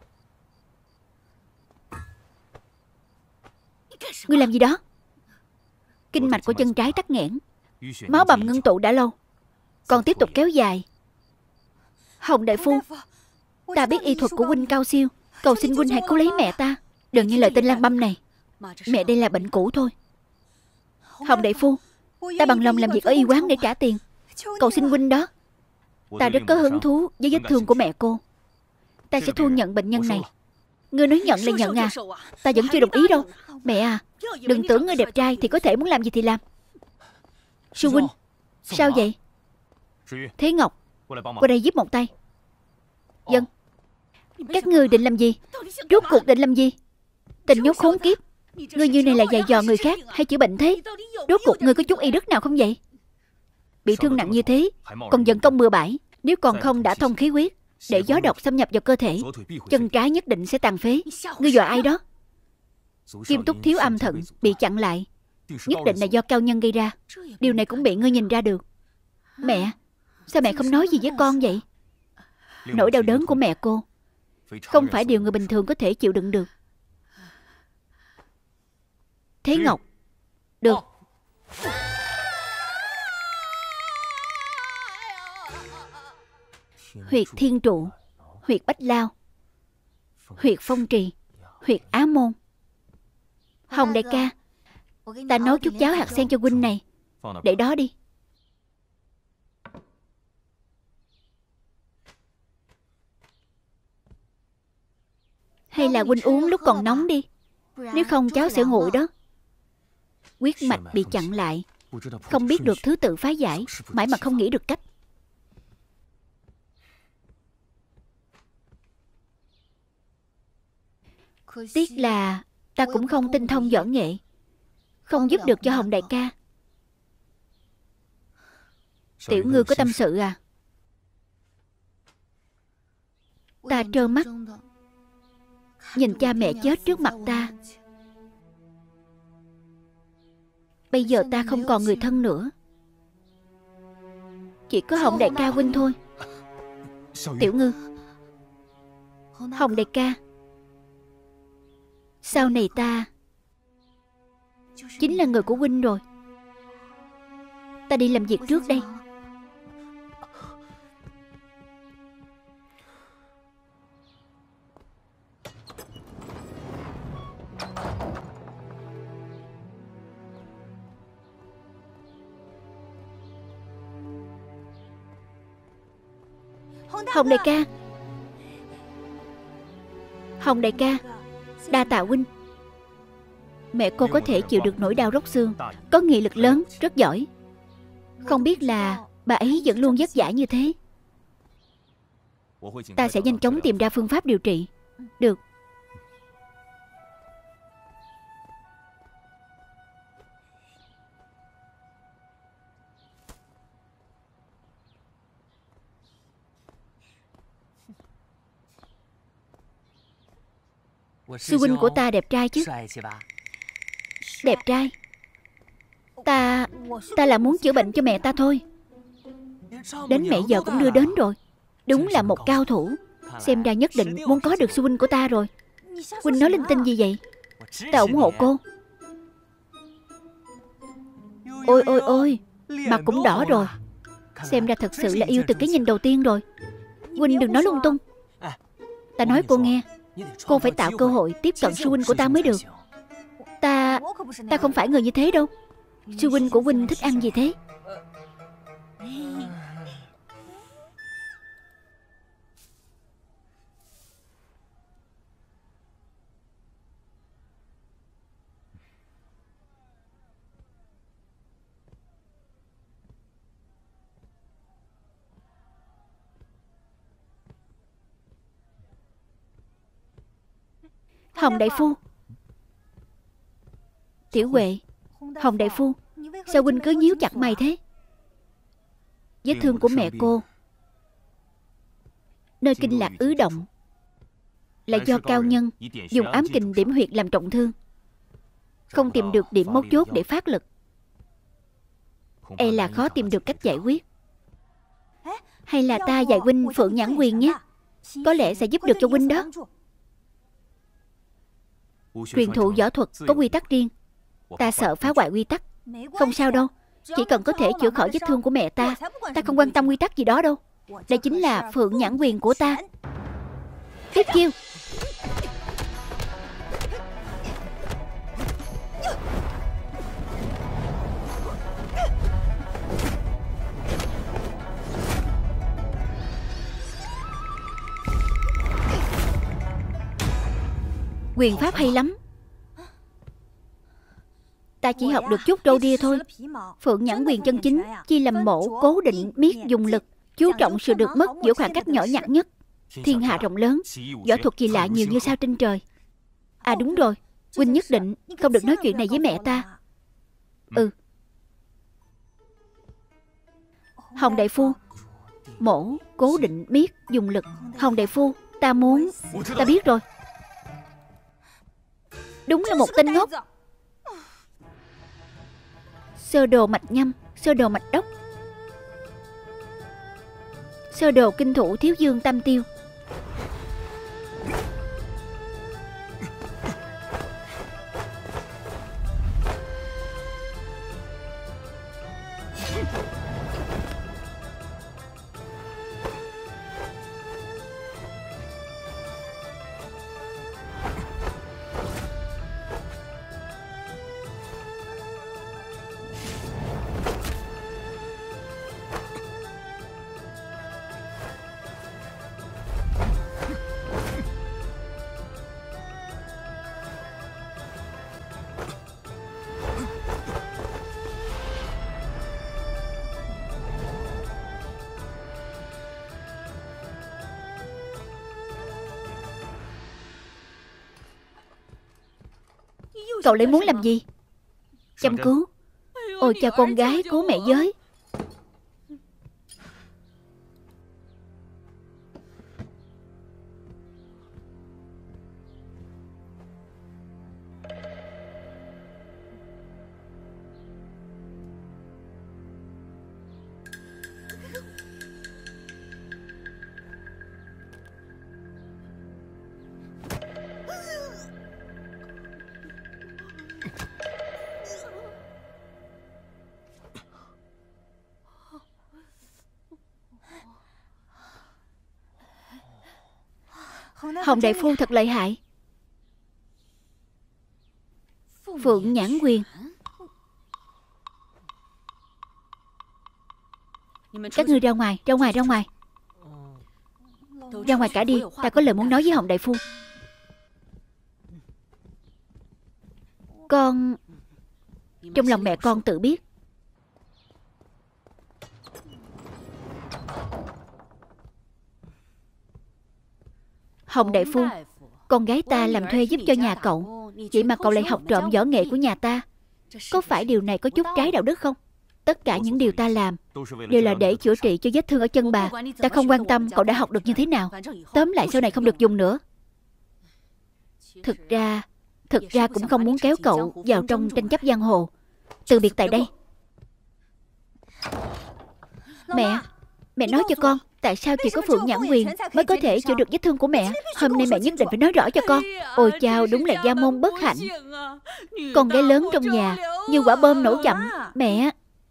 Ngươi làm gì đó? Kinh mạch của chân trái tắc nghẽn, máu bầm ngưng tụ đã lâu, còn tiếp tục kéo dài. Hồng đại phu, ta biết y thuật của huynh cao siêu, cầu xin huynh hãy cứu lấy mẹ ta. Đừng nghe lời tên lang băm này. Mẹ đây là bệnh cũ thôi. Hồng đại phu, ta bằng lòng làm việc ở y quán để trả tiền. Cầu xin huynh đó. Ta rất có hứng thú với vết thương của mẹ cô. Ta sẽ thu nhận bệnh nhân này. Ngươi nói nhận là nhận à? Ta vẫn chưa đồng ý đâu. Mẹ à, đừng tưởng ngươi đẹp trai thì có thể muốn làm gì thì làm. Sư huynh, sao vậy? Thế Ngọc, qua đây giúp một tay. Dân. Các ngươi định làm gì? Rốt cuộc định làm gì? Tình nhốt khốn kiếp. Ngươi như này là giày dò người khác hay chữa bệnh thế? Rốt cuộc ngươi có chút y đức nào không vậy? Bị thương nặng như thế còn giận công bừa bãi. Nếu còn không đã thông khí huyết, để gió độc xâm nhập vào cơ thể, chân trái nhất định sẽ tàn phế. Ngươi dọa ai đó? Kim túc thiếu âm thận bị chặn lại, nhất định là do cao nhân gây ra. Điều này cũng bị ngươi nhìn ra được. Mẹ, sao mẹ không nói gì với con vậy? Nỗi đau đớn của mẹ cô không phải điều người bình thường có thể chịu đựng được. Thế Ngọc, được. Huyệt thiên trụ, huyệt bách lao, huyệt phong trì, huyệt á môn. Hồng đại ca, ta nấu chút cháo hạt sen cho huynh này. Để đó đi. Hay là huynh uống lúc còn nóng đi. Nếu không cháu sẽ nguội đó. Huyết mạch bị chặn lại, không biết được thứ tự phá giải, mãi mà không nghĩ được cách. Tiếc là ta cũng không tinh thông võ nghệ, không giúp được cho Hồng đại ca. Tiểu ngư có tâm sự à? Ta trơ mắt nhìn cha mẹ chết trước mặt ta. Bây giờ ta không còn người thân nữa, chỉ có Hồng đại ca huynh thôi. Tiểu Ngư, Hồng đại ca, sau này ta chính là người của huynh rồi. Ta đi làm việc trước đây. Hồng đại ca, Hồng đại ca, đa tạ huynh. Mẹ cô có thể chịu được nỗi đau róc xương, có nghị lực lớn, rất giỏi. Không biết là bà ấy vẫn luôn vất vả như thế. Ta sẽ nhanh chóng tìm ra phương pháp điều trị. Được. Sư huynh của ta đẹp trai chứ? Đẹp trai. Ta là muốn chữa bệnh cho mẹ ta thôi. Đến mẹ giờ cũng đưa đến rồi. Đúng là một cao thủ. Xem ra nhất định muốn có được sư huynh của ta rồi. Huynh nói linh tinh gì vậy? Ta ủng hộ cô. Ôi ôi ôi, mặt cũng đỏ rồi. Xem ra thật sự là yêu từ cái nhìn đầu tiên rồi. Huynh đừng nói lung tung. Ta nói cô nghe, cô phải tạo cơ hội tiếp cận sư huynh của ta mới được. Ta không phải người như thế đâu. Sư huynh của huynh thích ăn gì thế? Hồng đại phu. Tiểu Huệ, Hồng đại phu, sao huynh cứ nhíu chặt mày thế? Vết thương của mẹ cô nơi kinh lạc ứ động là do cao nhân dùng ám kình điểm huyệt làm trọng thương, không tìm được điểm mấu chốt để phát lực. E là khó tìm được cách giải quyết. Hay là ta dạy huynh Phượng Nhãn Quyền nhé, có lẽ sẽ giúp được cho huynh đó. Truyền thụ võ thuật có quy tắc riêng. Ta sợ phá hoại quy tắc. Không sao đâu, chỉ cần có thể chữa khỏi vết thương của mẹ ta. Ta không quan tâm quy tắc gì đó đâu. Đây chính là Phượng Nhãn Quyền của ta. Tiếp chiêu. Quyền pháp hay lắm. Ta chỉ học được chút râu ria thôi. Phượng Nhãn Quyền chân chính chia làm mổ, cố định, miết, dùng lực, chú trọng sự được mất giữa khoảng cách nhỏ nhặt nhất. Thiên hạ rộng lớn, võ thuật kỳ lạ nhiều như sao trên trời. À đúng rồi, huynh nhất định không được nói chuyện này với mẹ ta. Ừ. Hồng đại phu, mổ, cố định, miết, dùng lực. Hồng đại phu, ta muốn... Ta biết rồi. Đúng là một tên ngốc. Sơ đồ mạch nhâm, sơ đồ mạch đốc, sơ đồ kinh thủ thiếu dương tam tiêu. Cậu lại muốn làm gì? Chăm cứu. Ôi cha con gái cứu mẹ giới. Hồng đại phu thật lợi hại. Phượng Nhãn Quyền. Các ngươi ra ngoài, ra ngoài, ra ngoài. Ra ngoài cả đi, ta có lời muốn nói với Hồng đại phu. Con... Trong lòng mẹ con tự biết. Hồng đại phu, con gái ta làm thuê giúp cho nhà cậu, vậy mà cậu lại học trộm võ nghệ của nhà ta. Có phải điều này có chút trái đạo đức không? Tất cả những điều ta làm đều là để chữa trị cho vết thương ở chân bà. Ta không quan tâm cậu đã học được như thế nào. Tóm lại sau này không được dùng nữa. Thực ra cũng không muốn kéo cậu vào trong tranh chấp giang hồ. Từ biệt tại đây. Mẹ nói cho con, tại sao chỉ có Phượng Nhãn Quyền mới có thể chữa được vết thương của mẹ? Hôm nay mẹ nhất định phải nói rõ cho con. Ôi chao, đúng là gia môn bất hạnh. Con gái lớn trong nhà như quả bom nổ chậm. Mẹ,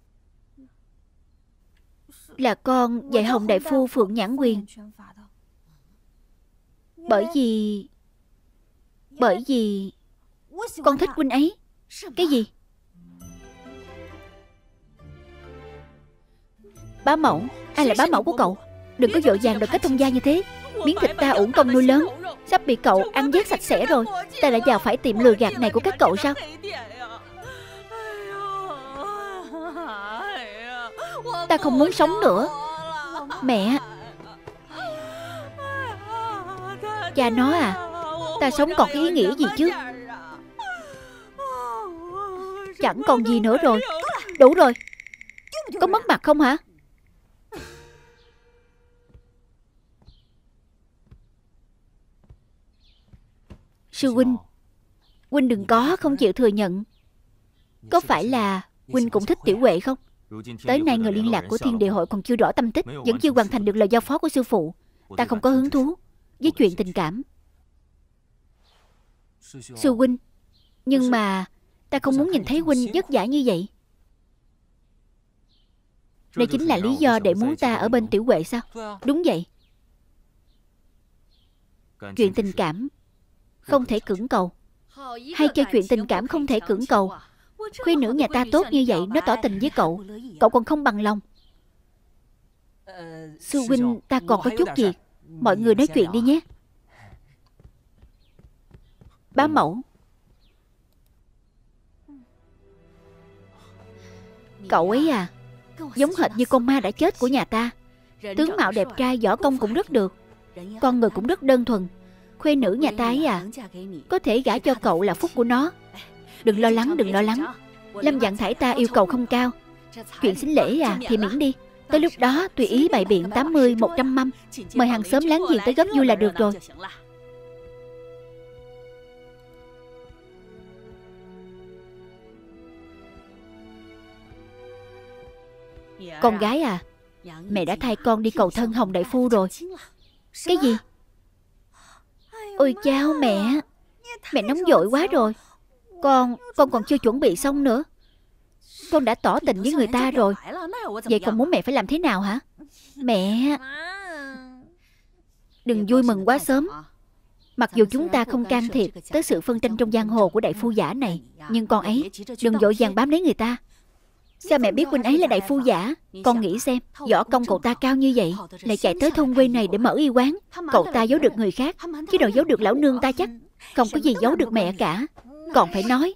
là con dạy Hồng đại phu Phượng Nhãn Quyền. Bởi vì con thích huynh ấy. Cái gì? Bá mẫu? Ai là bá mẫu của cậu? Đừng có vội vàng đòi kết thông gia như thế. Miếng thịt ta uổng công nuôi lớn, sắp bị cậu ăn vét sạch sẽ rồi. Ta đã vào phải tiệm lừa gạt này của các cậu sao? Ta không muốn sống nữa. Mẹ, cha nó à, ta sống còn cái ý nghĩa gì chứ? Chẳng còn gì nữa rồi. Đủ rồi. Có mất mặt không hả? Sư huynh, huynh đừng có không chịu thừa nhận. Có phải là huynh cũng thích Tiểu Huệ không? Tới nay người liên lạc của Thiên Địa Hội còn chưa rõ tâm tích, vẫn chưa hoàn thành được lời giao phó của sư phụ. Ta không có hứng thú với chuyện tình cảm. Sư huynh, nhưng mà ta không muốn nhìn thấy huynh vất vả như vậy. Đây chính là lý do để muốn ta ở bên Tiểu Huệ sao? Đúng vậy. Chuyện tình cảm không thể cưỡng cầu. Hay cho chuyện tình cảm không thể cưỡng cầu. Khuê nữ nhà ta tốt như vậy, nó tỏ tình với cậu, cậu còn không bằng lòng. Sư huynh, ta còn có chút việc. Mọi người nói chuyện đi nhé. Bá mẫu, cậu ấy à, giống hệt như con ma đã chết của nhà ta. Tướng mạo đẹp trai, võ công cũng rất được, con người cũng rất đơn thuần. Khuê nữ nhà ta ấy à, có thể gả cho cậu là phúc của nó. Đừng lo lắng, đừng lo lắng. Lâm Dặn Thải ta yêu cầu không cao. Chuyện sính lễ à thì miễn đi. Tới lúc đó tùy ý bày biện 80, 100 mâm. Mời hàng xóm láng giềng tới góp vui là được rồi. Con gái à, mẹ đã thay con đi cầu thân Hồng đại phu rồi. Cái gì? Ôi chao mẹ, mẹ nóng vội quá rồi. Con còn chưa chuẩn bị xong nữa. Con đã tỏ tình với người ta rồi. Vậy còn muốn mẹ phải làm thế nào hả? Mẹ, đừng vui mừng quá sớm. Mặc dù chúng ta không can thiệp tới sự phân tranh trong giang hồ của đại phu giả này, nhưng con ấy đừng vội vàng bám lấy người ta. Sao mẹ biết huynh ấy là đại phu giả? Con nghĩ xem, võ công cậu ta cao như vậy, lại chạy tới thôn quê này để mở y quán. Cậu ta giấu được người khác, chứ đâu giấu được lão nương ta chắc. Không có gì giấu được mẹ cả. Còn phải nói.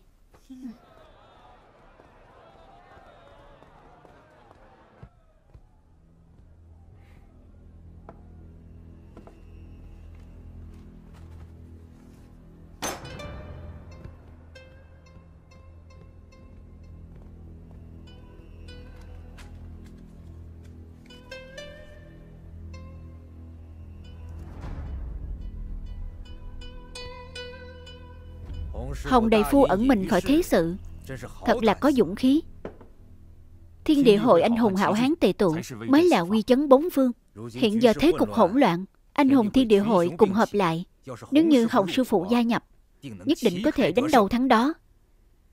Hồng đại phu ẩn mình khỏi thế sự, thật là có dũng khí. Thiên Địa Hội anh hùng hảo hán tề tụ mới là uy chấn bốn phương. Hiện giờ thế cục hỗn loạn, anh hùng Thiên Địa Hội cùng hợp lại, nếu như Hồng sư phụ gia nhập, nhất định có thể đánh đầu thắng đó.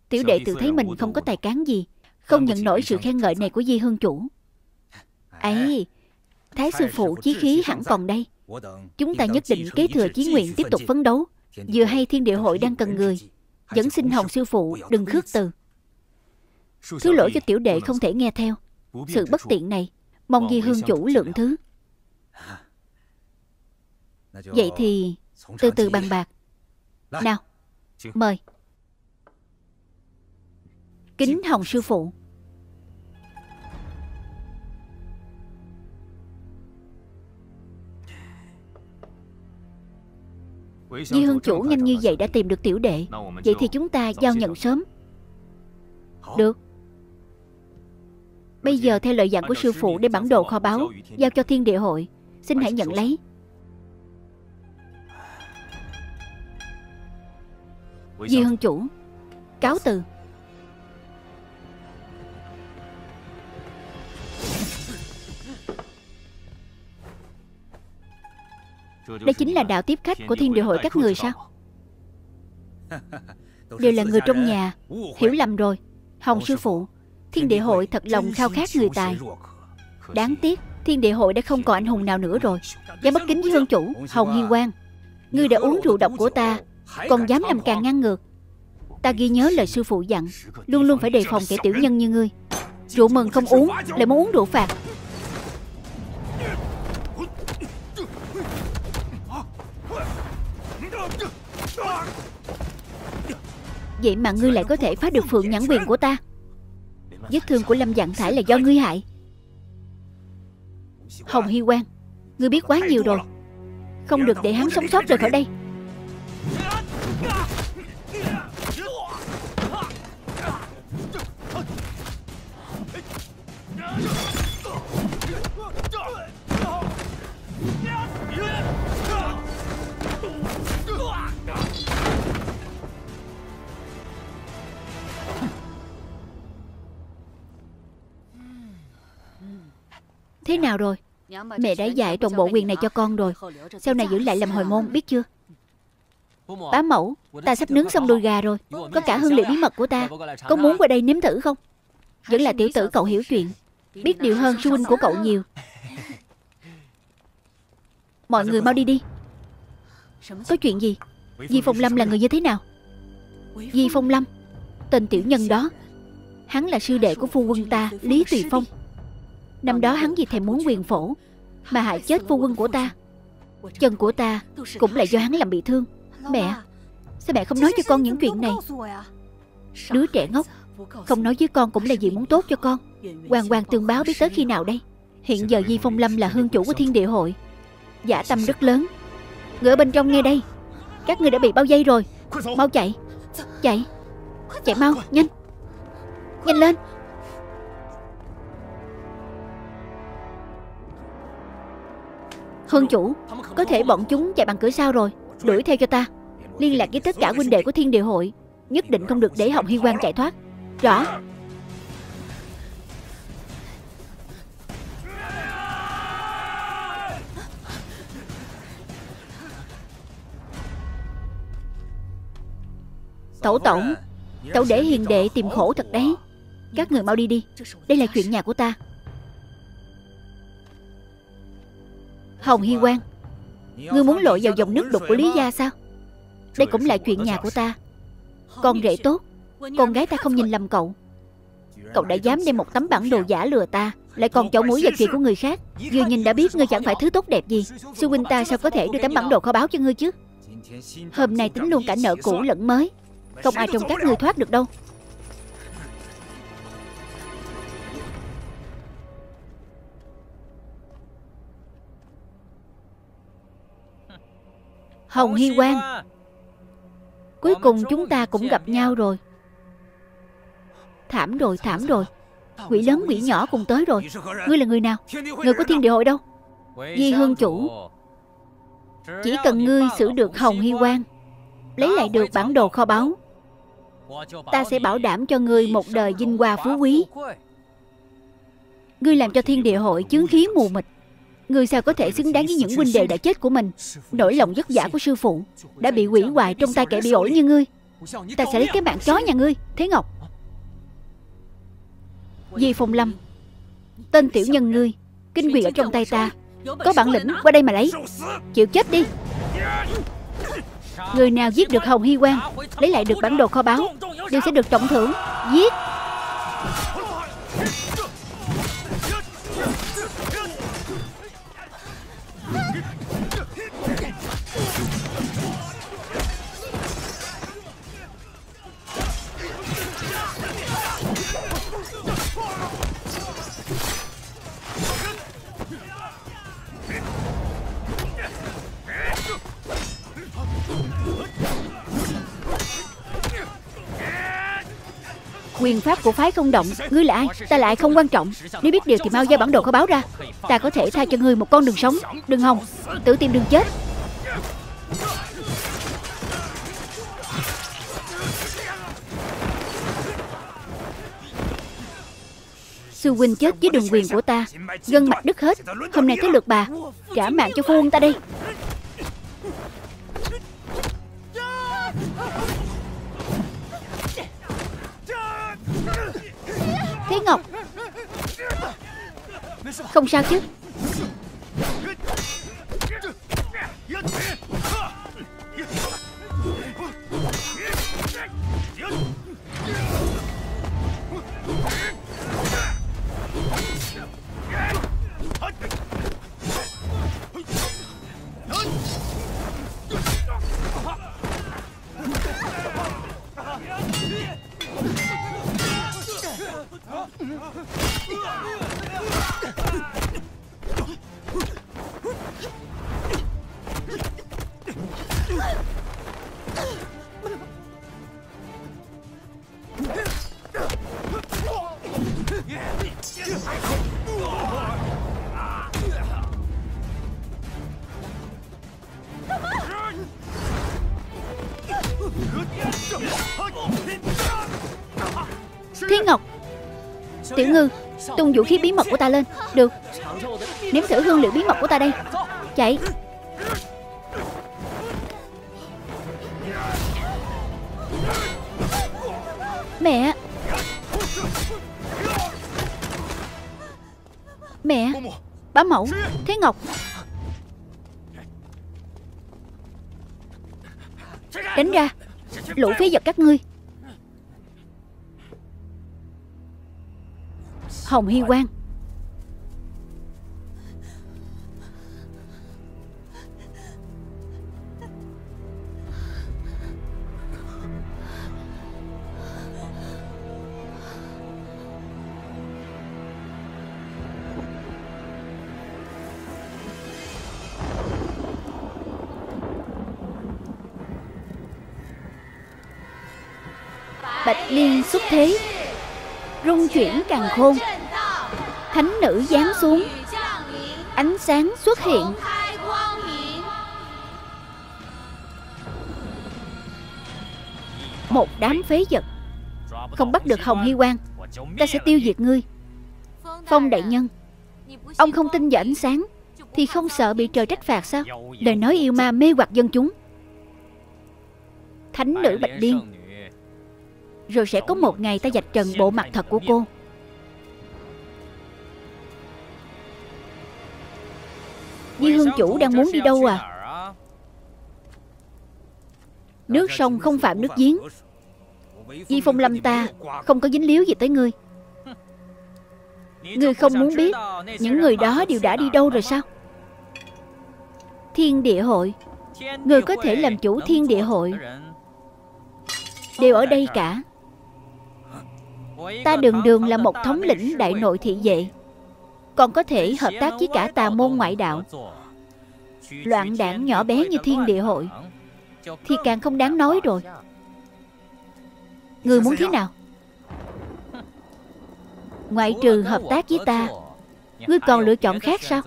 Tiểu đệ tự thấy mình không có tài cán gì, không nhận nổi sự khen ngợi này của Di Hương chủ. Ấy, Thái sư phụ chí khí hẳn còn đây. Chúng ta nhất định kế thừa chí nguyện, tiếp tục phấn đấu. Vừa hay Thiên Địa hội đang cần người, vẫn xin Hồng sư phụ đừng khước từ. Thứ lỗi cho tiểu đệ không thể nghe theo. Sự bất tiện này mong Di Hương chủ lượng thứ. Vậy thì từ từ bàn bạc. Nào, mời. Kính Hồng sư phụ. Di Hương chủ nhanh như vậy đã tìm được tiểu đệ. Vậy thì chúng ta giao nhận sớm. Được. Bây giờ theo lời dặn của sư phụ, để bản đồ kho báu giao cho Thiên Địa hội. Xin hãy nhận lấy. Di Hương chủ, cáo từ. Đây chính là đạo tiếp khách của Thiên Địa hội các người sao? Đều là người trong nhà. Hiểu lầm rồi. Hồng sư phụ, Thiên Địa hội thật lòng khao khát người tài. Đáng tiếc Thiên Địa hội đã không còn anh hùng nào nữa rồi. Dám bất kính với Hương chủ. Hồng Hiên Quang, ngươi đã uống rượu độc của ta, còn dám làm càng ngang ngược. Ta ghi nhớ lời sư phụ dặn, luôn luôn phải đề phòng kẻ tiểu nhân như ngươi. Rượu mừng không uống, lại muốn uống rượu phạt. Vậy mà ngươi lại có thể phá được Phượng Nhãn Quyền của ta. Vết thương của Lâm Vạn Thải là do ngươi hại. Hồng Hy Quang, ngươi biết quá nhiều rồi. Không được để hắn sống sót rời khỏi đây. Thế nào rồi? Mẹ đã dạy toàn bộ quyền này cho con rồi. Sau này giữ lại làm hồi môn, biết chưa? Bá mẫu, ta sắp nướng xong đùi gà rồi. Có cả hương liệu bí mật của ta. Có muốn qua đây nếm thử không? Vẫn là tiểu tử cậu hiểu chuyện, biết điều hơn sư huynh của cậu nhiều. Mọi người mau đi đi. Có chuyện gì? Di Phong Lâm là người như thế nào? Di Phong Lâm, tên tiểu nhân đó, hắn là sư đệ của phu quân ta, Lý Tùy Phong. Năm đó hắn vì thèm muốn quyền phổ mà hại chết phu quân của ta. Chân của ta cũng là do hắn làm bị thương. Mẹ, sao mẹ không nói cho con những chuyện này? Đứa trẻ ngốc, không nói với con cũng là vì muốn tốt cho con. Hoàng hoàng tương báo biết tới khi nào đây? Hiện giờ Di Phong Lâm là hương chủ của Thiên Địa hội, dã tâm rất lớn. Người ở bên trong nghe đây, các ngươi đã bị bao vây rồi. Mau chạy. Chạy. Chạy mau, nhanh. Nhanh lên. Hương chủ, có thể bọn chúng chạy bằng cửa sau rồi. Đuổi theo cho ta. Liên lạc với tất cả huynh đệ của Thiên Địa hội. Nhất định không được để Hồng Hy Quang chạy thoát. Rõ. Tẩu tổng, tẩu để hiền đệ tìm khổ thật đấy. Các người mau đi đi. Đây là chuyện nhà của ta. Hồng Hy Quang, ngươi muốn lội vào dòng nước đục của Lý gia sao? Đây cũng là chuyện nhà của ta. Con rể tốt, con gái ta không nhìn lầm cậu. Cậu đã dám đem một tấm bản đồ giả lừa ta, lại còn chậu mũi vào chuyện của người khác. Vừa nhìn đã biết ngươi chẳng phải thứ tốt đẹp gì. Sư huynh ta sao có thể đưa tấm bản đồ kho báu cho ngươi chứ? Hôm nay tính luôn cả nợ cũ lẫn mới. Không ai trong các ngươi thoát được đâu. Hồng Hy Quang, cuối cùng chúng ta cũng gặp nhau rồi. Thảm rồi, thảm rồi. Quỷ lớn quỷ nhỏ cùng tới rồi. Ngươi là người nào? Người của Thiên Địa hội đâu? Di Hương chủ, chỉ cần ngươi xử được Hồng Hy Quang, lấy lại được bản đồ kho báu, ta sẽ bảo đảm cho ngươi một đời vinh hoa phú quý. Ngươi làm cho Thiên Địa hội chướng khí mù mịt. Ngươi sao có thể xứng đáng với những huynh đệ đã chết của mình? Nỗi lòng vất vả của sư phụ đã bị hủy hoại trong tay kẻ bị ổi như ngươi. Ta sẽ lấy cái mạng chó nhà ngươi. Thế Ngọc, Di Phong Lâm, tên tiểu nhân ngươi, kinh quyền ở trong tay ta. Có bản lĩnh qua đây mà lấy. Chịu chết đi. Người nào giết được Hồng Hy Quang, lấy lại được bản đồ kho báu, đều sẽ được trọng thưởng. Giết. Quyền pháp của phái không động. Ngươi là ai? Ta là ai không quan trọng. Nếu biết điều thì mau giao bản đồ kho báu ra. Ta có thể tha cho ngươi một con đường sống. Đường hồng, tự tìm đường chết. Sư huynh chết với đường quyền của ta, gân mạch đứt hết. Hôm nay tới lượt bà. Trả mạng cho phu quân ta đi. Thế Ngọc, không sao chứ? Thế Ngọc, Tiểu Ngư, tung vũ khí bí mật của ta lên. Được. Nếm thử hương liệu bí mật của ta đây. Chạy. Mẹ. Mẹ. Bá mẫu. Thế Ngọc. Đánh ra. Lũ phế vật các ngươi. Hồng Hy Quang. Bạch liên xuất thế, rung chuyển càn khôn. Thánh nữ giáng xuống, ánh sáng xuất hiện. Một đám phế vật, không bắt được Hồng Hy Quang, ta sẽ tiêu diệt ngươi. Phong đại nhân, ông không tin vào ánh sáng thì không sợ bị trời trách phạt sao? Lời nói yêu ma mê hoặc dân chúng. Thánh nữ Bạch Liên, rồi sẽ có một ngày ta vạch trần bộ mặt thật của cô. Di Hương chủ đang muốn đi đâu à? Nước sông không phạm nước giếng. Di Phong Lâm ta không có dính líu gì tới ngươi. Ngươi không muốn biết những người đó đều đã đi đâu rồi sao? Thiên địa hội, ngươi có thể làm chủ thiên địa hội, đều ở đây cả. Ta đường đường là một thống lĩnh đại nội thị vệ, còn có thể hợp tác với cả tà môn ngoại đạo. Loạn đảng nhỏ bé như thiên địa hội thì càng không đáng nói rồi. Ngươi muốn thế nào? Ngoại trừ hợp tác với ta, ngươi còn lựa chọn khác sao?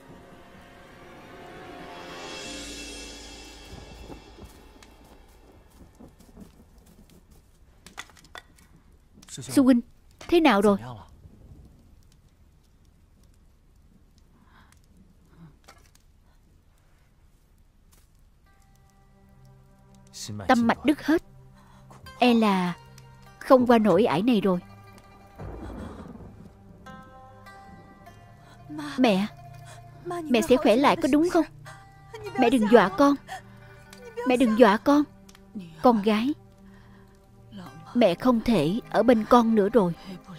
Sư huynh, thế nào rồi? Tâm mạch đứt hết, E là không qua nổi ải này rồi. Mẹ, mẹ sẽ khỏe lại có đúng không? Mẹ đừng dọa con. Mẹ đừng dọa con. Con gái, mẹ không thể ở bên con nữa rồi.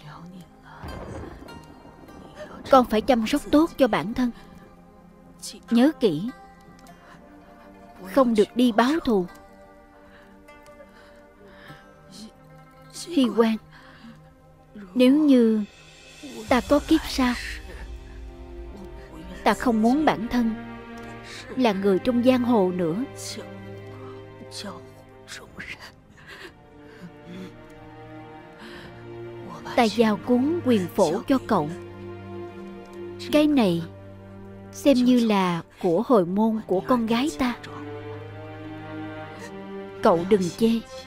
Con phải chăm sóc tốt cho bản thân. Nhớ kỹ, không được đi báo thù. Hy Quang, nếu như ta có kiếp sau, ta không muốn bản thân là người trong giang hồ nữa. Ta giao cuốn quyền phổ cho cậu. Cái này xem như là của hồi môn của con gái ta. Cậu đừng chê.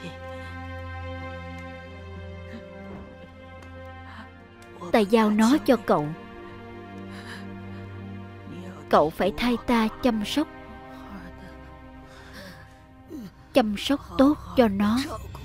Ta giao nó cho cậu. Cậu phải thay ta chăm sóc. Chăm sóc tốt cho nó.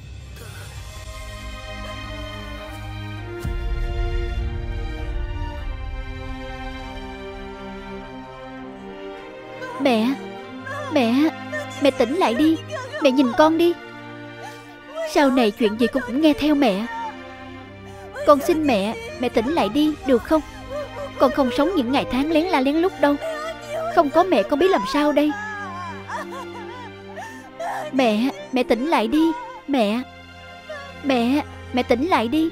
Mẹ, mẹ tỉnh lại đi. Mẹ nhìn con đi. Sau này chuyện gì con cũng nghe theo mẹ. Con xin mẹ tỉnh lại đi được không? Con không sống những ngày tháng lén la lén lút đâu. Không có mẹ con biết làm sao đây. Mẹ tỉnh lại đi. Mẹ tỉnh lại đi.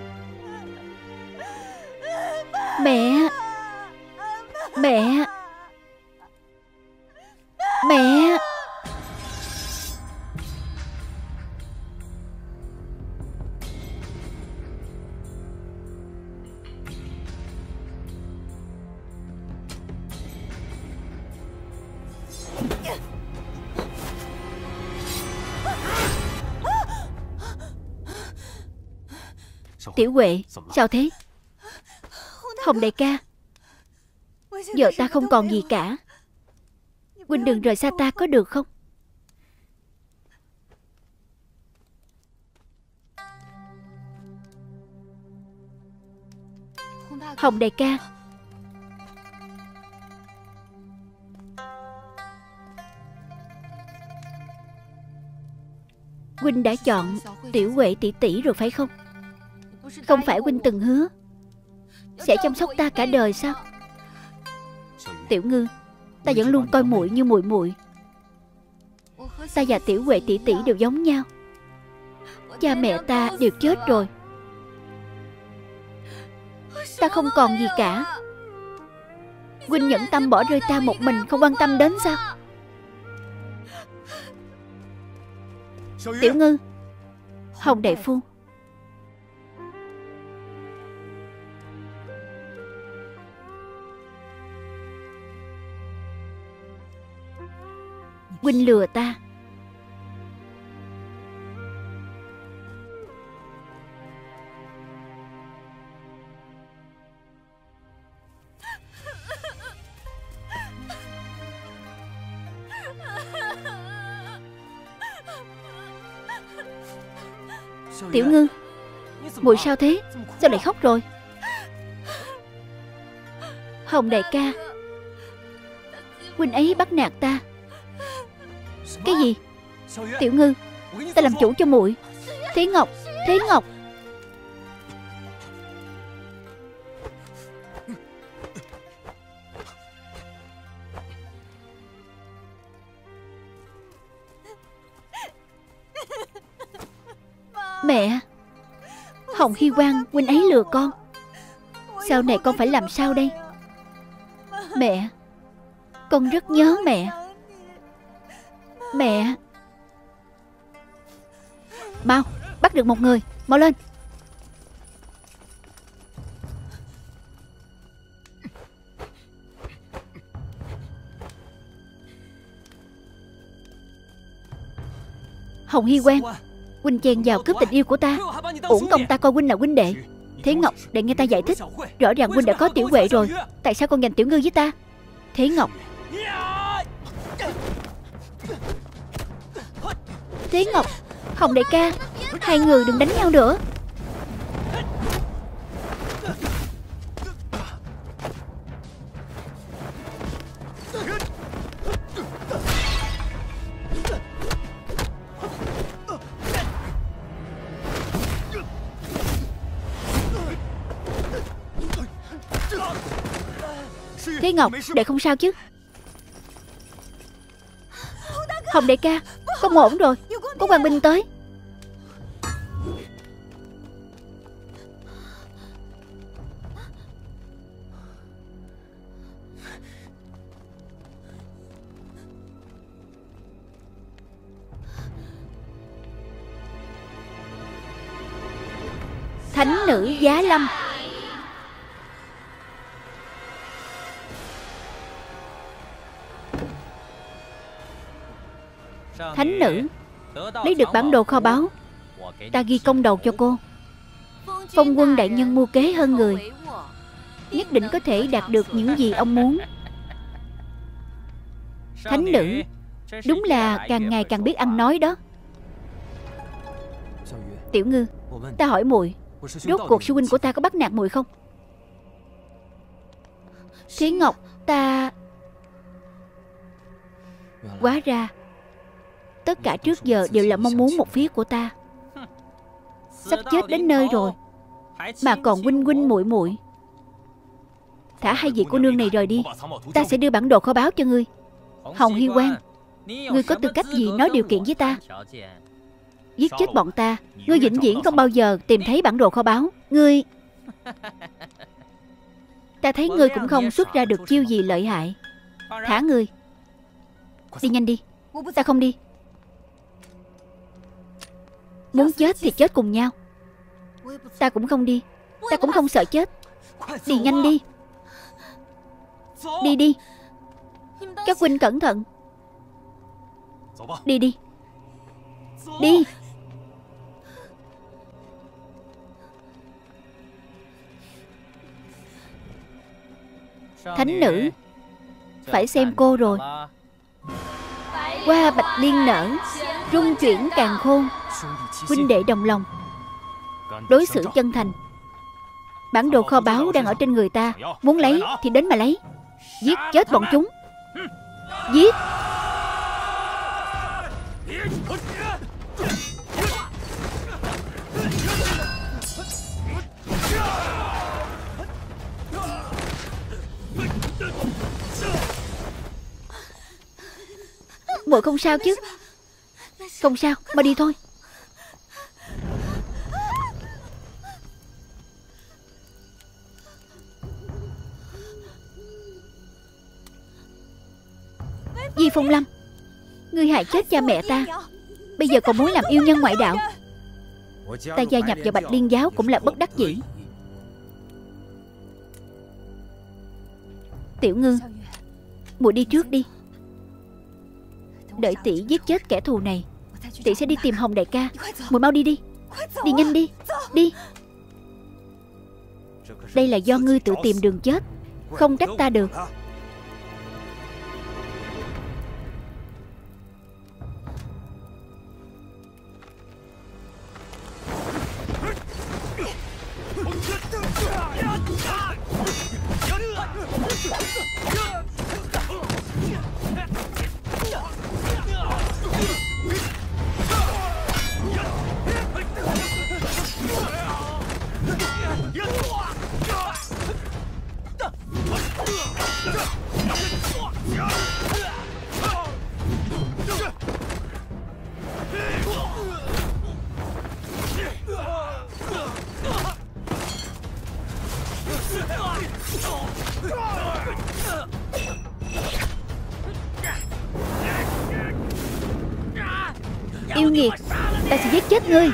Mẹ. Tiểu Huệ, sao thế? Hồng đại ca, giờ ta không còn gì cả. Huynh đừng rời xa ta có được không? Hồng đại ca, huynh đã chọn Tiểu Huệ tỷ tỷ rồi phải không? Không phải huynh từng hứa sẽ chăm sóc ta cả đời sao? Tiểu Ngư, ta vẫn luôn coi muội như muội muội. Ta và Tiểu Huệ tỷ tỷ đều giống nhau. Cha mẹ ta đều chết rồi. Ta không còn gì cả. Huynh nhẫn tâm bỏ rơi ta một mình, không quan tâm đến sao? Tiểu Ngư, Hồng đại phu, huynh lừa ta. Tiểu Ngư, muội sao thế? Sao lại khóc rồi? Hồng đại ca, huynh ấy bắt nạt ta. Cái gì? Tiểu Ngư, ta làm chủ cho muội. Thế Ngọc, Thế Ngọc. Mẹ, Hồng Hy Quang huynh ấy lừa con. Sau này con phải làm sao đây? Mẹ, con rất nhớ mẹ. Mẹ. Mau, bắt được một người, mau lên. Hồng Hy Quang, huynh chen vào cướp tình yêu của ta. Uổng công ta coi huynh là huynh đệ. Thế Ngọc, để nghe ta giải thích. Rõ ràng huynh đã có Tiểu Huệ rồi, tại sao con giành Tiểu Ngư với ta? Thế Ngọc. Thế Ngọc, Hồng đại ca, hai người đừng đánh nhau nữa. Thế Ngọc, đệ không sao chứ? Hồng đại ca, không ổn rồi, có quan binh tới. Thánh nữ Giá Lâm. Thánh nữ, lấy được bản đồ kho báu, ta ghi công đầu cho cô. Phong quân đại nhân mưu kế hơn người, nhất định có thể đạt được những gì ông muốn. Thánh nữ, đúng là càng ngày càng biết ăn nói đó. Tiểu Ngư, ta hỏi muội, rốt cuộc sư huynh của ta có bắt nạt muội không? Thế Ngọc, ta... Hóa ra tất cả trước giờ đều là mong muốn một phía của ta. Sắp chết đến nơi rồi mà còn huynh huynh muội muội. Thả hai vị cô nương này rời đi, ta sẽ đưa bản đồ kho báu cho ngươi. Hồng Hy Quang, ngươi có tư cách gì nói điều kiện với ta? Giết chết bọn ta, ngươi vĩnh viễn không bao giờ tìm thấy bản đồ kho báu. Ngươi... Ta thấy ngươi cũng không xuất ra được chiêu gì lợi hại. Thả ngươi. Đi nhanh đi. Ta không đi. Muốn chết thì chết cùng nhau. Ta cũng không đi. Ta cũng không sợ chết. Đi nhanh đi. Đi đi. Các huynh cẩn thận. Đi đi. Đi. Thánh nữ, phải xem cô rồi. Hoa bạch liên nở, rung chuyển càn khôn. Huynh đệ đồng lòng, đối xử chân thành. Bản đồ kho báu đang ở trên người ta, muốn lấy thì đến mà lấy. Giết chết bọn chúng. Giết. Muội không sao chứ? Không sao, mau đi thôi. Di Phong Lâm, ngươi hại chết cha mẹ ta, bây giờ còn muốn làm yêu nhân ngoại đạo. Ta gia nhập vào Bạch Liên giáo cũng là bất đắc dĩ. Tiểu Ngư, muội đi trước đi. Đợi tỷ giết chết kẻ thù này, tỷ sẽ đi tìm Hồng đại ca. Muội mau đi đi. Đi nhanh đi. Đi. Đây là do ngươi tự tìm đường chết, không trách ta được. Yêu nghiệt, ta sẽ giết chết ngươi.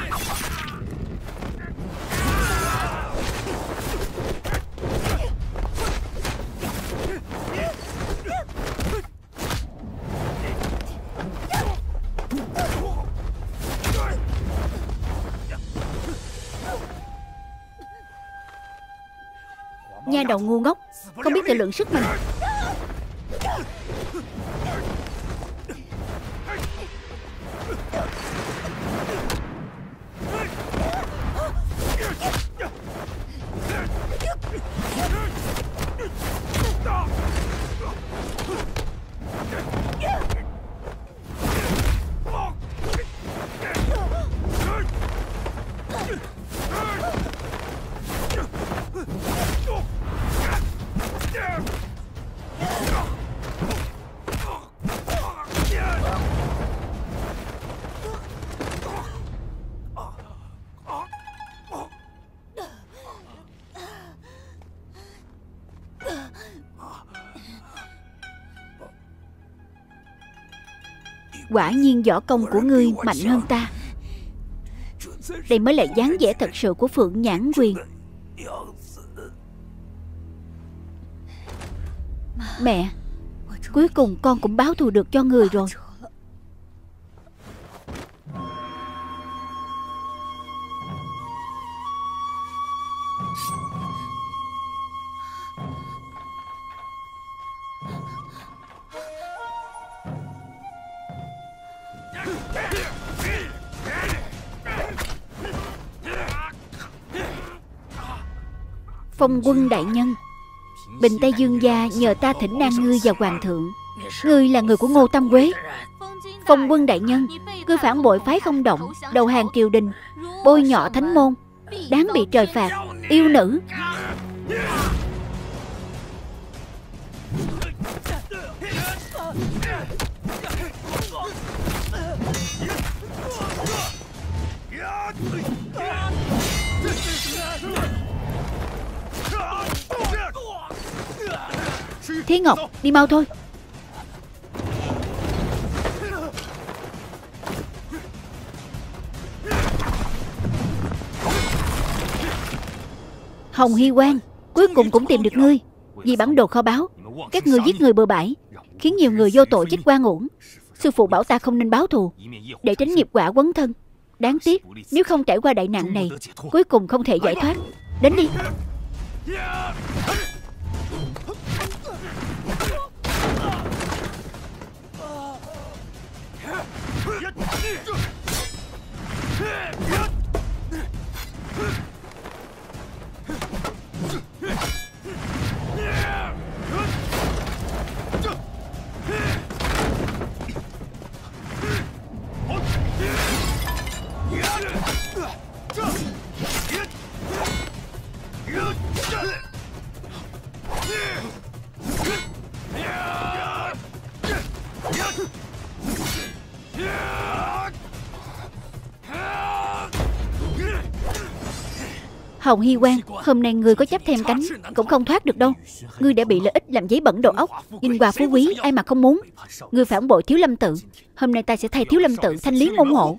Nha đầu ngu ngốc, không biết tự lượng sức mình. Quả nhiên võ công của ngươi mạnh hơn ta. Đây mới là dáng vẻ thật sự của Phượng Nhãn Quyền. Mẹ, cuối cùng con cũng báo thù được cho người rồi. Phong Quân đại nhân, Bình Tây Dương gia nhờ ta thỉnh an ngươi và hoàng thượng. Ngươi là người của Ngô Tam Quế. Phong Quân đại nhân, ngươi phản bội phái Không Động, đầu hàng triều đình, bôi nhọ thánh môn, đáng bị trời phạt. Yêu nữ. Thiên Ngọc, đi mau thôi. Hồng Hy Quang, cuối cùng cũng tìm được ngươi. Vì bản đồ kho báu, các ngươi giết người bừa bãi, khiến nhiều người vô tội chết oan uổng. Sư phụ bảo ta không nên báo thù, để tránh nghiệp quả quấn thân. Đáng tiếc, nếu không trải qua đại nạn này, cuối cùng không thể giải thoát. Đến đi. Hồng Hy Quang, hôm nay ngươi có chấp thêm cánh cũng không thoát được đâu. Ngươi đã bị lợi ích làm giấy bẩn đầu óc, vinh hoa phú quý ai mà không muốn. Ngươi phản bội Thiếu Lâm Tự, hôm nay ta sẽ thay Thiếu Lâm Tự thanh lý môn hộ.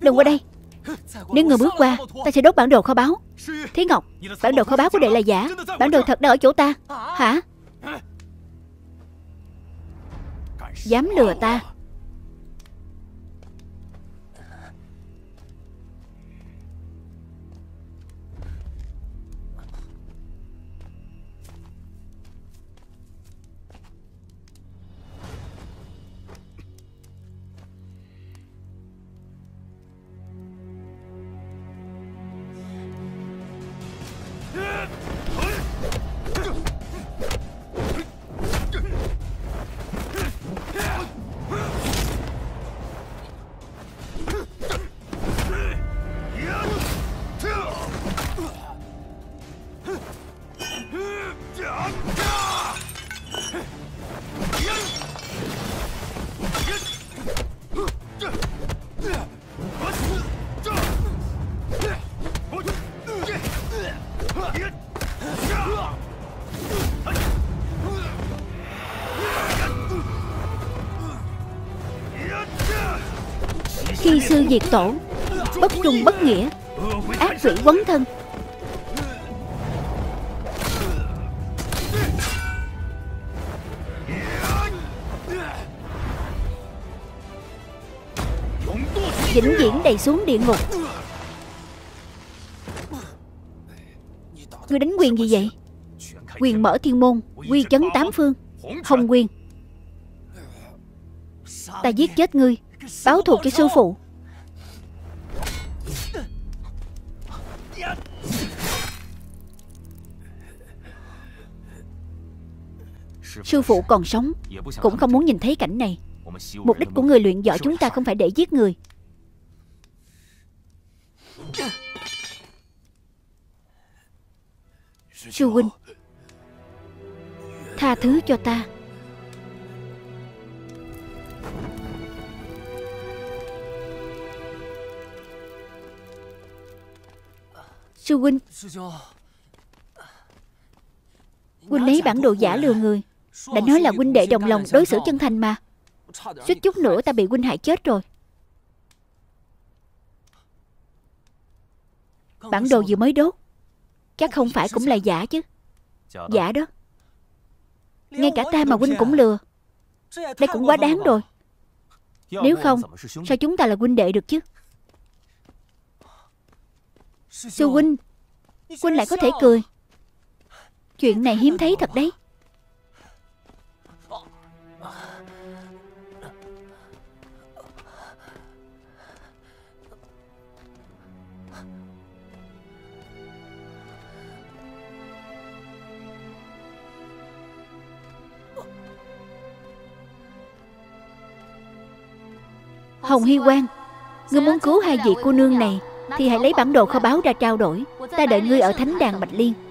đừng qua đây. Nếu người bước qua, ta sẽ đốt bản đồ kho báu. Thí Ngọc, bản đồ kho báu của đệ là giả. Bản đồ thật đang ở chỗ ta. Hả? Dám lừa ta? Khi sư diệt tổ, bất trung bất nghĩa, ác quỷ quấn thân. Vĩnh viễn đầy xuống địa ngục. Ngươi đánh quyền gì vậy? Quyền mở thiên môn, quy chấn tám phương, Hồng quyền. Ta giết chết ngươi, báo thù cho sư phụ. Sư phụ còn sống, cũng không muốn nhìn thấy cảnh này. Mục đích của người luyện võ chúng ta không phải để giết người. Sư huynh, tha thứ cho ta. Sư huynh, huynh lấy bản đồ giả lừa người. Đã nói là huynh đệ đồng lòng đối xử chân thành mà. Suýt chút nữa ta bị huynh hại chết rồi. Bản đồ vừa mới đốt, chắc không phải cũng là giả chứ? Giả đó. Ngay cả ta mà huynh cũng lừa. Đây cũng quá đáng rồi. Nếu không, sao chúng ta là huynh đệ được chứ? Sư huynh, huynh lại có thể cười. Chuyện này hiếm thấy thật đấy. Hồng Hy Quang, ngươi muốn cứu hai vị cô nương này thì hãy lấy bản đồ kho báu ra trao đổi. Ta đợi ngươi ở thánh đàn Bạch Liên.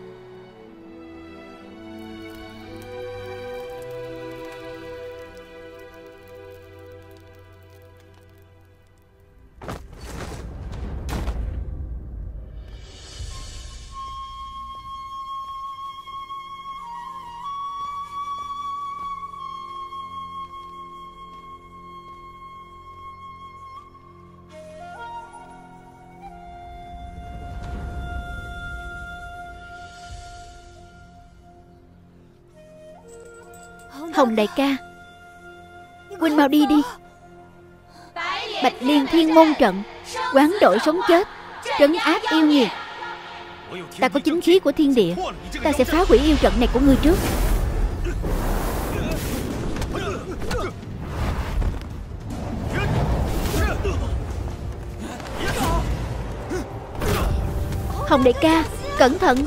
Hồng đại ca, huynh mau đi đi. Bạch Liên Thiên Môn trận, quán đổi sống chết, trấn áp yêu nghiệt. Ta có chính khí của thiên địa, ta sẽ phá hủy yêu trận này của ngươi trước. Hồng đại ca, cẩn thận.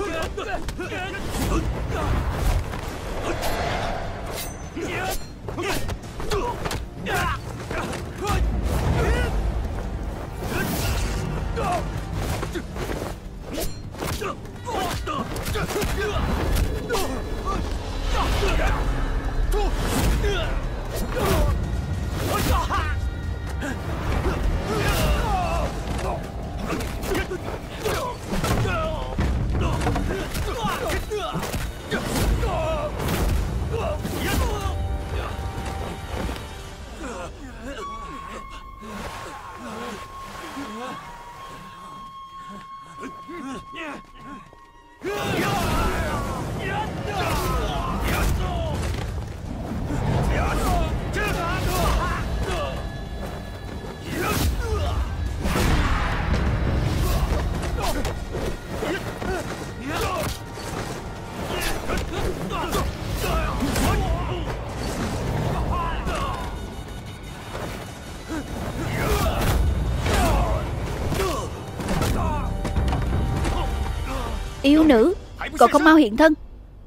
yêu nữ, cậu không mau hiện thân.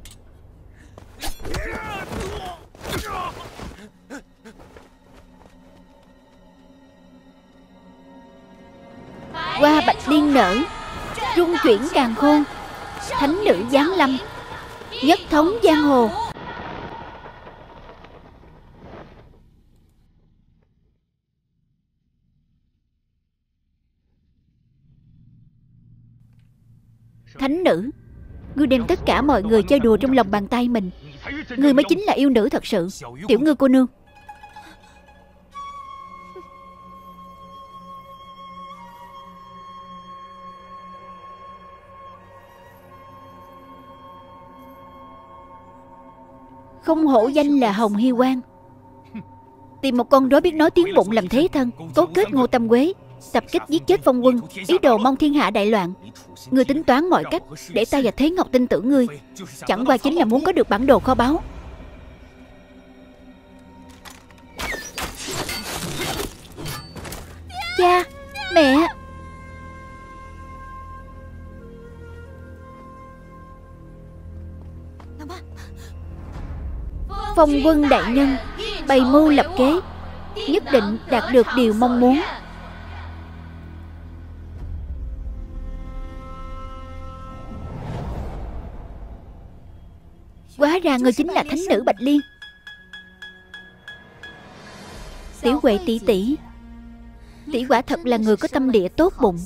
Hoa bạch liên nở, rung chuyển càn khôn, thánh nữ giáng lâm, nhất thống giang hồ. Thánh nữ, ngươi đem tất cả mọi người chơi đùa trong lòng bàn tay mình. Ngươi mới chính là yêu nữ thật sự. Tiểu Ngư cô nương. Không hổ danh là Hồng Hy Quang. Tìm một con rối biết nói tiếng bụng làm thế thân, cấu kết Ngô Tâm Quế, tập kích giết chết Phong Quân, ý đồ mong thiên hạ đại loạn. Ngươi tính toán mọi cách để ta và Thế Ngọc tin tưởng ngươi, chẳng qua chính là muốn có được bản đồ kho báu. Cha, mẹ. Phong Quân đại nhân bày mưu lập kế, nhất định đạt được điều mong muốn. Hóa ra ngươi chính là thánh nữ Bạch Liên. Tiểu Huệ tỷ tỷ, tỷ quả thật là người có tâm địa tốt bụng.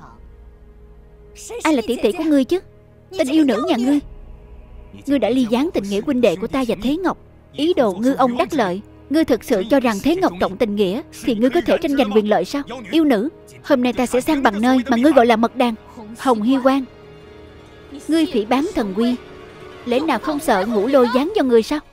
Ai là tỷ tỷ của ngươi chứ? Tên yêu nữ nhà ngươi. Ngươi đã ly gián tình nghĩa huynh đệ của ta và Thế Ngọc, ý đồ ngư ông đắc lợi. Ngươi thực sự cho rằng Thế Ngọc trọng tình nghĩa thì ngươi có thể tranh giành quyền lợi sao? Yêu nữ, hôm nay ta sẽ sang bằng nơi mà ngươi gọi là mật đàn. Hồng Hy Quang, ngươi phỉ báng thần quy, lẽ nào không sợ ngũ lôi giáng cho ngươi sao?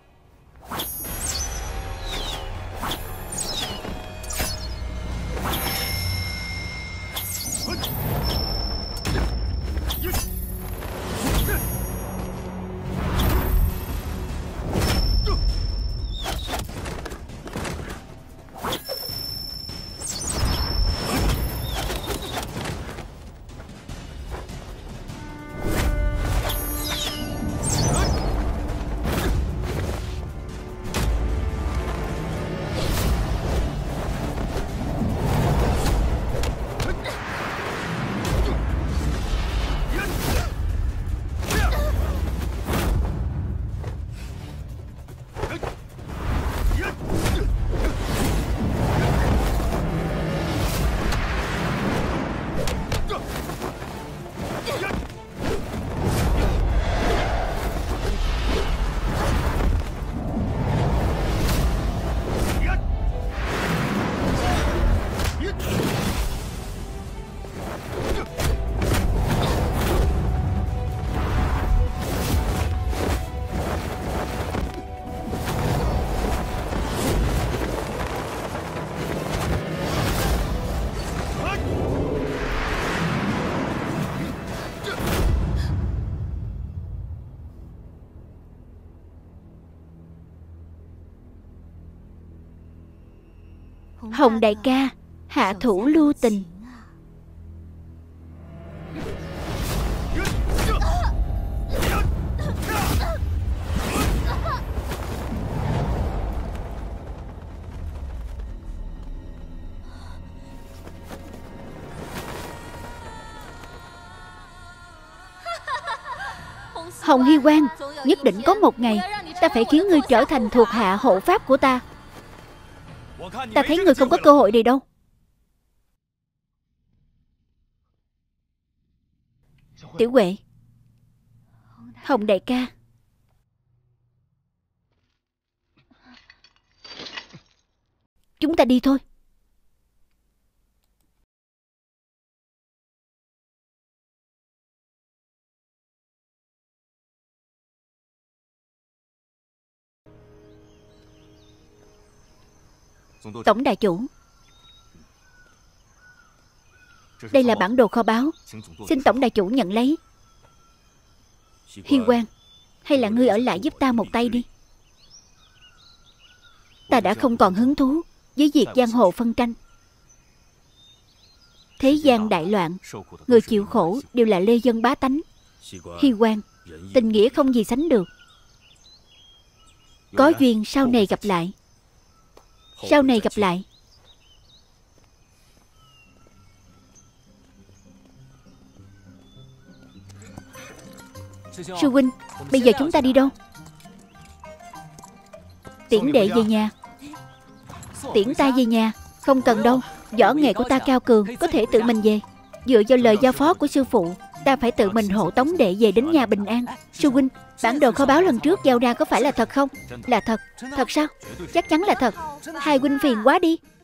Hồng đại ca, hạ thủ lưu tình. Hồng Hy Quang, nhất định có một ngày ta phải khiến ngươi trở thành thuộc hạ hộ pháp của ta. Ta thấy ngươi không có cơ hội này đâu. Tiểu Huệ, Hồng đại ca, chúng ta đi thôi. Tổng đại chủ, đây là bản đồ kho báu, xin tổng đại chủ nhận lấy. Hy Quang, hay là ngươi ở lại giúp ta một tay đi. Ta đã không còn hứng thú với việc giang hồ phân tranh. Thế gian đại loạn, người chịu khổ đều là lê dân bá tánh. Hy quan, tình nghĩa không gì sánh được. Có duyên sau này gặp lại. Sau này gặp lại. Sư huynh, bây giờ chúng ta đi đâu? Tiễn đệ về nhà. Tiễn ta về nhà? Không cần đâu. Võ nghệ của ta cao cường, có thể tự mình về. Dựa vào lời giao phó của sư phụ, ta phải tự mình hộ tống đệ về đến nhà bình an. Sư huynh, bản đồ kho báu lần trước giao ra có phải là thật không? Là thật. Thật sao? Chắc chắn là thật. Hai huynh phiền quá đi.